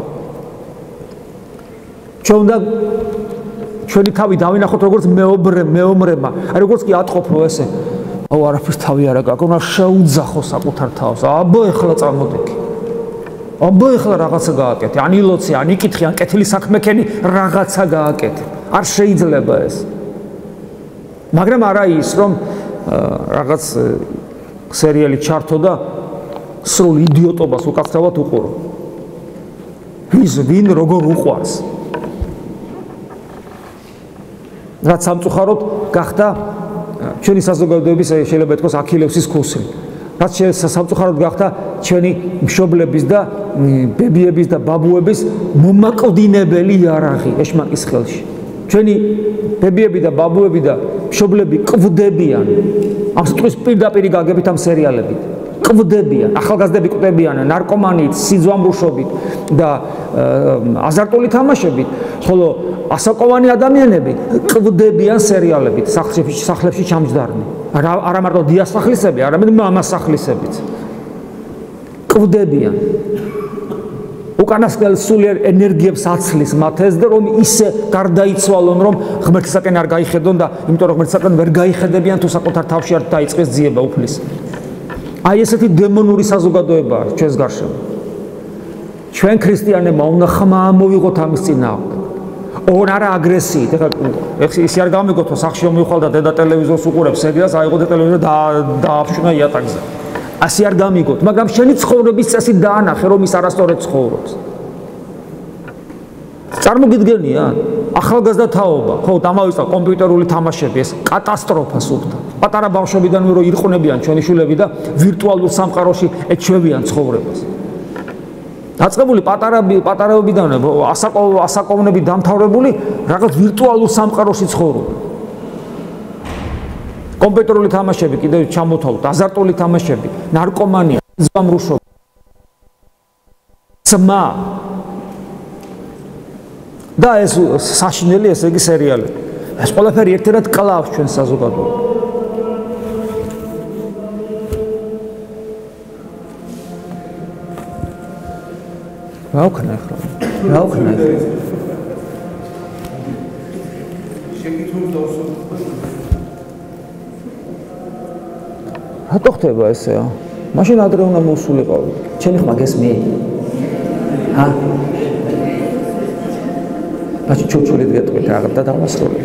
ჩვენ უნდა ჩვენი თავი დავინახოთ როგორც მეობრე, მეომრება, აი როგორც კი ატყობო ესე. აუ არაფრის თავი არა გაქვს, უნდა შეუძახო საკუთარ თავს. აბა ეხლა წამოდექი. აბა ეხლა რაღაცა გააკეთე, ან ილოცე, ან იკითხე, ან კეთილი საქმე ქენი, რაღაცა გააკეთე. არ შეიძლება ეს. მაგრამ არა ის, რომ რაღაც სერიალი ჩართო და სრულ იდიოტობას უკაცრავად უყურო. ვის ვინ როგორ უყვარს? რაც სამწუხაროდ გახდა ჩვენი საზოგადოების შეიძლება ითქვას აქილევსის ქუსლი. რაც სამწუხაროდ გახდა ჩვენი მშობლების და ბებიების და ბაბუების მომაკვდინებელი იარაღი ეშმაკის ხელში. ჩვენი ბებიები და ბაბუები და მშობლები კვდებიან ამ სიტყვის პირდაპირ გაგებით ამ სერიალებით. კვდებიან, ახალგაზრდები კვდებიან ნარკომანიით, სიძვამრუშობით და აზარტული თამაშებით, ხოლო ასაკოვანი ადამიანები კვდებიან სერიალებით, სახლებში, სახლებში ჩამჯდარნი. არა მარტო დიასახლისები, არამედ მამასახლისებიც. კვდებიან. უკანასკნელ სულიერ ენერგიებს აცლის მათ ეს და რომ ისე გარდაიცვალონ, რომ ღმერთისაკენ არ გაიხედონ და იმიტომ რომ ღმერთისაკენ ვერ გაიხედებიან თუ საკუთარ თავში არ დაიწყეს ძიება უფლის. აი ესეთი დემონური საზოგადოებაა ჩვენს გარშემო. ჩვენ ქრისტიანებმა უნდა ხმა მოვიღოთ ამის წინააღმდეგ. ორ არა აგრესიით. ეხლა ისე არ გამიგოთ რომ სახში მომიხვალ და დედა ტელევიზორს უყურებს სერიალს, აიღო და ტელევიზორი დააფშუნა იატაკზე. ასე არ გამიგოთ, მაგრამ შენი ცხოვრების წესი დაანახე, რომ ის არასწორად ცხოვრობს. წარმოგიდგენია? ახალგაზრდა თაობა, ხო, დამავიწყდა კომპიუტერული თამაშები, ეს კატასტროფა სუფთა. პატარა ბავშვებიდანვე რომ ირყვნებიან ჩვენი შვილები და ვირტუალურ სამყაროში ეჩვევიან ცხოვრებას. დაწყებული პატარები, პატარაობიდანვე ასაკოვნები დამთავრებული რაღაც ვირტუალურ სამყაროში ცხოვრობენ. კომპიუტერული თამაშები კიდევ ჩამოთვალოთ, აზარტული თამაშები, ნარკომანია, ზვამრუშობა. სმა და ეს საშინელი ესე იგი სერიალი. ეს ყველაფერი ერთად კლავს ჩვენ საზოგადოებას. რა ვქნა ახლა? რა ვქნა ახლა? შეკითხვებს დავსვათ. რატო ხდება ესეა? მაშინ ადრე უნდა მოსულიყავ. ჩემი ხმა გესმი? ჰა? მაშინ ჩურჩულით გეტყვით რაღაც და დავასრულე.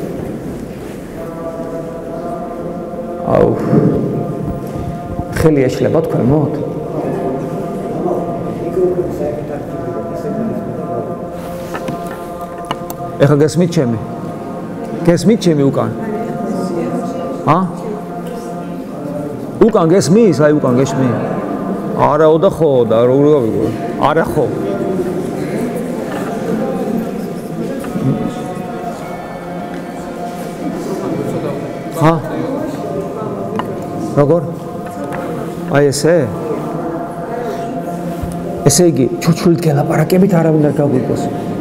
აუ. ხელი ეშლება თქვენ მოთ? ეხლა გესმით ჩემი? გესმით ჩემი უკან? ჰა? უკან გესმის? აი უკან გესმი? არაო და ხო და როგორ გავიგო? არა ხო. ჰა? როგორ? აი ესე? ესე იგი, ჩურჩულით გელაპარაკებით არავინ არ გაგვიგოს.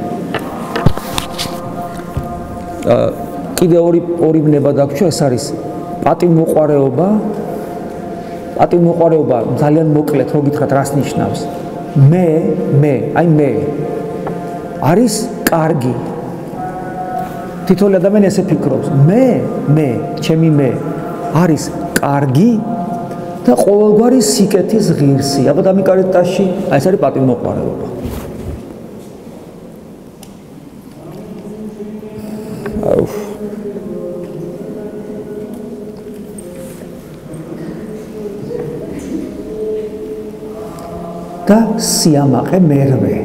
კიდე ორი ორი ბნება დაგვრჩა, ეს არის პატიმოყვარეობა. პატიმოყვარეობა ძალიან მოკლედ რო გითხრათ რას ნიშნავს? მე, მე, აი მე არის კარგი. თითოეული ადამიანი ესე ფიქრობს. მე, მე, ჩემი მე არის კარგი და ყოველგვარი სიკეთის ღირსი. აბა დამიკარიტაში, აი ეს არის პატიმოყვარეობა. აუ და სიამაყე მერვე.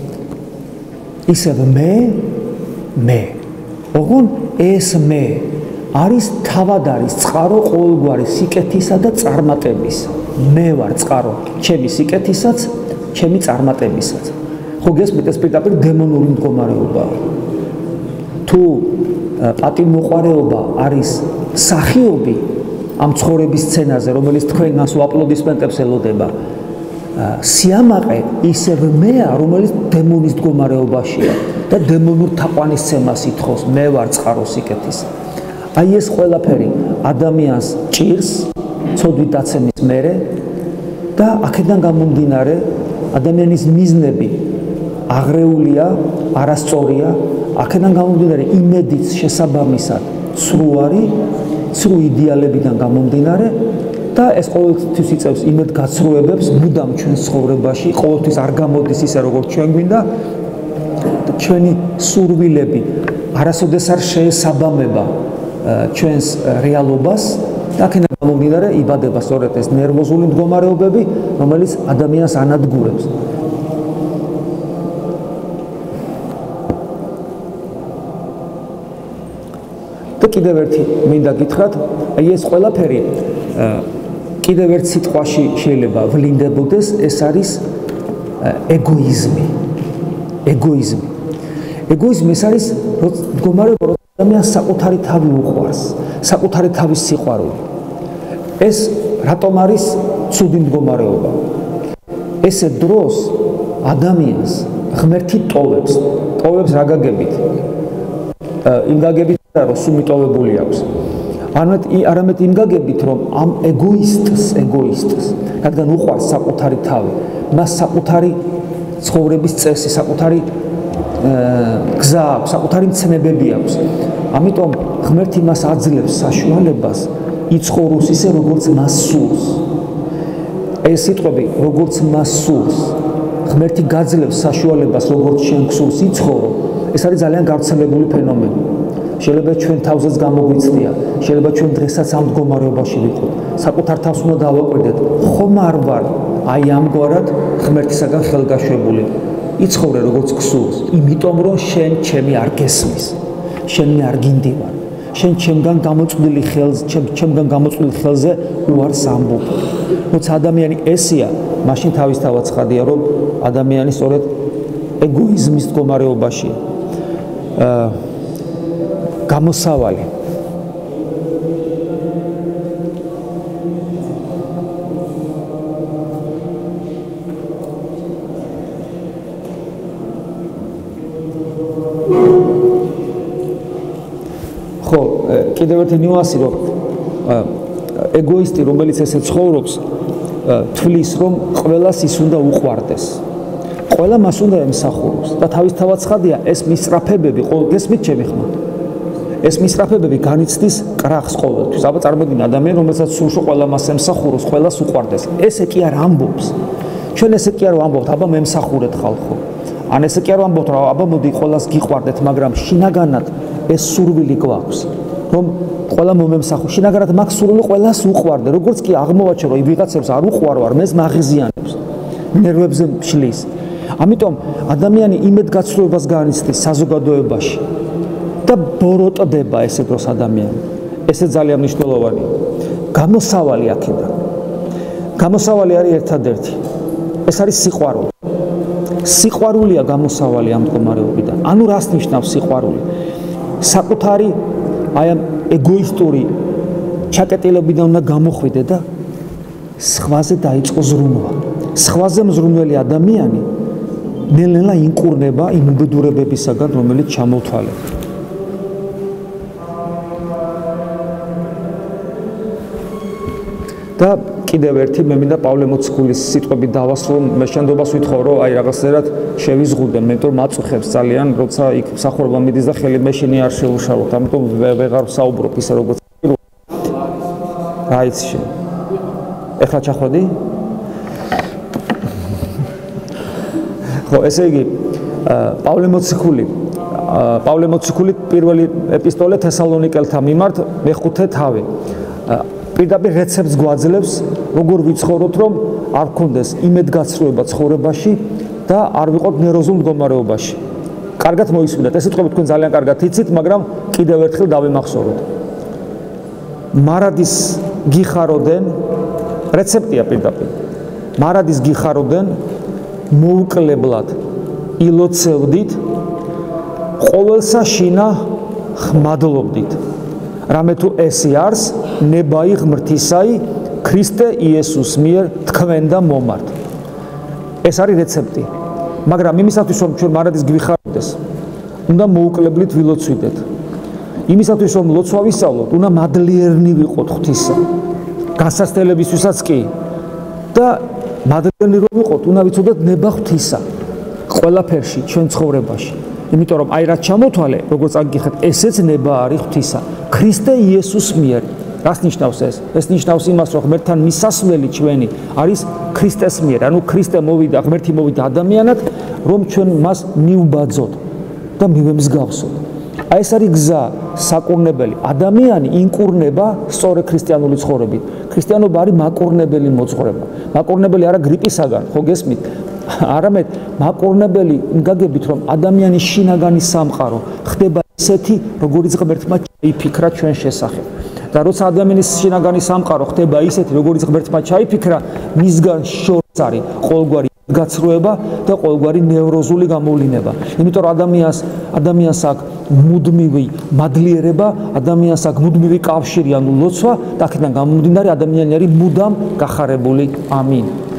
ისევ მე, მე. ოღონ ეს მე არის თავად არის წყარო ყოველგვარი სიკეთისა და წარმატებისა. მე ვარ წყარო ჩემი სიკეთისაც, ჩემი წარმატებისაც. ხო გესმით, ეს პირდაპირ დემონური მდგომარეობაა. თუ პატიმოყვარეობა არის სახიობი ამ ცხოვრების სცენაზე, რომელიც თქვენს უაპლოდისმენტებს ელოდება, სიამაყე ისევ მეა, რომელიც დემონის მდგომარეობაშია და დემონურ თაყვანისცემას ითხოვს, მე ვარ წყარო სიკეთის. აი ეს ყველაფერი ადამიანს ჭირს ცოდვით დაცემის მერე და აქედან გამომდინარე ადამიანის მიზნები აღრეულია, არასწორია, აქედან გამომდინარე იმედიც შესაბამისად ცრუ არის, ცრუ იდეალებიდან გამომდინარე და ეს ყოველთვის იწევს იმედგაცრუებებს მუდამ ჩვენს ცხოვრებაში, ყოველთვის არ გამოდის ისე როგორც ჩვენ გვინდა და ჩვენი სურვილები არასოდეს არ შეესაბამება ჩვენს რეალობას და აქედან გამომდინარე იბადება სწორედ ეს ნერვოზული მდგომარეობები, რომელიც ადამიანს ანადგურებს. და კიდევ ერთი მინდა გითხრათ, აი ეს ყველაფერი კიდევ ერთ სიტყვაში შეიძლება ვლინდებოდეს, ეს არის ეგოიზმი. ეგოიზმი. ეგოიზმი ეს არის მდგომარეობა, რომ ადამიანს საკუთარი თავი უყვარს, საკუთარი თავის სიყვარული. ეს რატომ არის ცუდი მდგომარეობა? ესე დროს ადამიანს ღმერთი ტოვებს, ტოვებს რა გაგებით? იმ გაგებით რომ სუმიტოვებული აქვს. არამედ არამედ იმ გაგებით, რომ ამ ეგოისტს, ეგოისტს, რადგან უყვარს საკუთარი თავი, მას საკუთარი ცხოვრების წესი, საკუთარი გზა აქვს, საკუთარი მცნებები აქვს. ამიტომ ღმერთი მას აძლევს საშუალებას იცხოვროს ისე, როგორც მას სურს. ეს სიტყვები, როგორც მას სურს, ღმერთი გაძლევს საშუალებას, როგორც შენ გსურს იცხოვრო, ეს არის ძალიან გავრცელებული ფენომენი. შეიძლება ჩვენ თავზეც გამოგვიცდია, შეიძლება ჩვენ დღესაც ამ მდგომარეობაში ვიყოთ. საკუთარ თავს უნდა დავაკვირდეთ, ხომ არ ვარ აი ამგვარად ღმერთისაგან ხელგაშვებული. იცხოვრე როგორც გსურს, იმიტომ რომ შენ ჩემი არ გესმის, შენ მე არ გინდივარ, შენ ჩემგან გამოწვდილი ხელს, ჩემგან გამოწვდილი ხელზე უარს ამბობ. როცა ადამიანი ესია, მაშინ თავისთავად ცხადია, რომ ადამიანი სწორედ ეგოიზმის მდგომარეობაშია. აა გამოსავალი. ხო, კიდევ ერთი ნიუანსი, რომ ეგოისტი, რომელიც ესე ცხოვრობს, თვლის, რომ ყველას ის უნდა უყვარდეს. ყველა მას უნდა ემსახუროს და თავისთავად ცხადია, ეს მისწრაფებები, გესმით ჩემი ხმა? ეს მისწრაფებები განიცდის კრახს ყოველთვის. აბა წარმოიდგინე ადამიანი, რომელსაც სურს რომ ყველა მას ემსახუროს, ყველას უყვარდეს. ესე კი არ ამბობს. ჩვენ ესე კი არ ვამბობთ, აბა მემსახურეთ ხალხო. ან ესე კი არ ვამბობთ, რომ აბა მოდი ყველას გიყვარდეთ, მაგრამ შინაგანად ეს სურვილი გვაქვს, რომ ყველა მომემსახუროს. შინაგანად მაქვს სურვილი ყველას უყვარდე. როგორც კი აღმოვაჩენ, რომ ვიღაცებს არ უყვარვარ, მეს მაღიზიანებს, ნერვებზე შლის. ამიტომ ადამიანი იმედგაცრუებას განიცდის საზოგადოებაში. და ბოროტდება ესე დროს ადამიანი. ესე ძალიან მნიშვნელოვანია. გამოსავალი აქედან. გამოსავალი არის ერთადერთი. ეს არის სიყვარული. სიყვარულია გამოსავალი ამ მდგომარეობიდან. ანუ რას ნიშნავს სიყვარული? საკუთარი აი ამ ეგოისტური ჩაკეტილებიდან უნდა გამოხვიდე და სხვაზე დაიწყო ზრუნვა. სხვაზე მზრუნველი ადამიანი ნელ-ნელა ინკურნება იმ უბედურებებისაგან, რომელიც ჩამოთვალეთ. და კიდევ ერთი მე მინდა პავლე მოციქულის სიტყვები დავასრულო, მე შენდობას ვითხოვ, რომ აი რაღაცნაირად შევიზღუდე, მე თვითონ მაწუხებს ძალიან, როცა იქ მსახურობა მიდის და ხელი მეშინი არ შეუშალოთ, ამიტომ ვეღარ ვსაუბრობ ისე როგორც რა იცი შენ. ეხლა ჩახვედი? ხო, ესე იგი, პავლე მოციქული, პავლე მოციქული პირველი ეპისტოლე თესალონიკელთა მიმართ მეხუთე თავი. პირდაპირ რეცეპტს გვაძლევს, როგორ ვიცხოვროთ, რომ არ გქონდეს იმედგაცრუება ცხოვრებაში და არ ვიყოთ ნერვოზულ მდგომარეობაში. კარგად მოისმინეთ, ეს სიტყვები თქვენ ძალიან კარგად იცით, მაგრამ კიდევ ერთხელ დავიმახსოვროთ. მარადის გიხაროდენ, რეცეპტია პირდაპირ. მარადის გიხაროდენ, მოუკლებლად ილოცევდით, ყოველსა შინა ხმადლობდით. რამე თუ ესი არს ნებაი ღმრთისაი ქრისტე იესოს მიერ თქვენ და მომართ. ეს არის რეცეპტი. მაგრამ იმისათვის რომ ჩვენ მარადის გვიხარდეს, უნდა მოუკლებლით ვილოცვიდეთ. იმისათვის რომ ლოცვა ვისწავლოთ, უნდა მადლიერნი ვიყოთ ღვთისა. განსაცდელებისთვისაც კი და მადლიერნი რომ ვიყოთ, უნდა ვიცოდეთ ნება ღვთისა ყველაფერში ჩვენ ცხოვრებაში. იმიტომ რომ აი რაც ჩამოთვალე, როგორც აგიხეთ, ესეც ნება არის ღვთისა. ქრისტე იესოს მიერ. რას ნიშნავს ეს? ეს ნიშნავს იმას, რომ ღმერთთან მისასვლელი ჩვენი არის ქრისტეს მიერ. ანუ ქრისტე მოვიდა, ღმერთი მოვიდა ადამიანად, რომ ჩვენ მას მივბაძოთ და მივემსგავსოთ. აი ეს არის გზა, საკურნებელი. ადამიანი ინკურნება სწორი ქრისტიანული ცხოვრებით. ქრისტიანობა არის მაკურნებელი მოძღვრება. მაკურნებელი არა გრიპისაგან, ხო გესმით? არამედ მაკურნებელი იმ გაგებით, რომ ადამიანის შინაგანი სამყარო ხდება ისეთი, როგორიც ღმერთმა ჩაიფიქრა ჩვენ შესახებ. და როცა ადამიანის შინაგანი სამყარო ხდება ისეთი, როგორიც ღმერთმა ჩაიფიქრა, მისგან შორს არის ყოველგვარი გაცრუება და ყოველგვარი ნევროზული გამოვლინება. იმიტომ რომ ადამიანს ადამიანს აქვს მუდმივი მადლიერება, ადამიანს აქვს მუდმივი კავშირი, ანუ ლოცვა, და აქედან გამომდინარე ადამიანი არის მუდამ გახარებული. ამინ.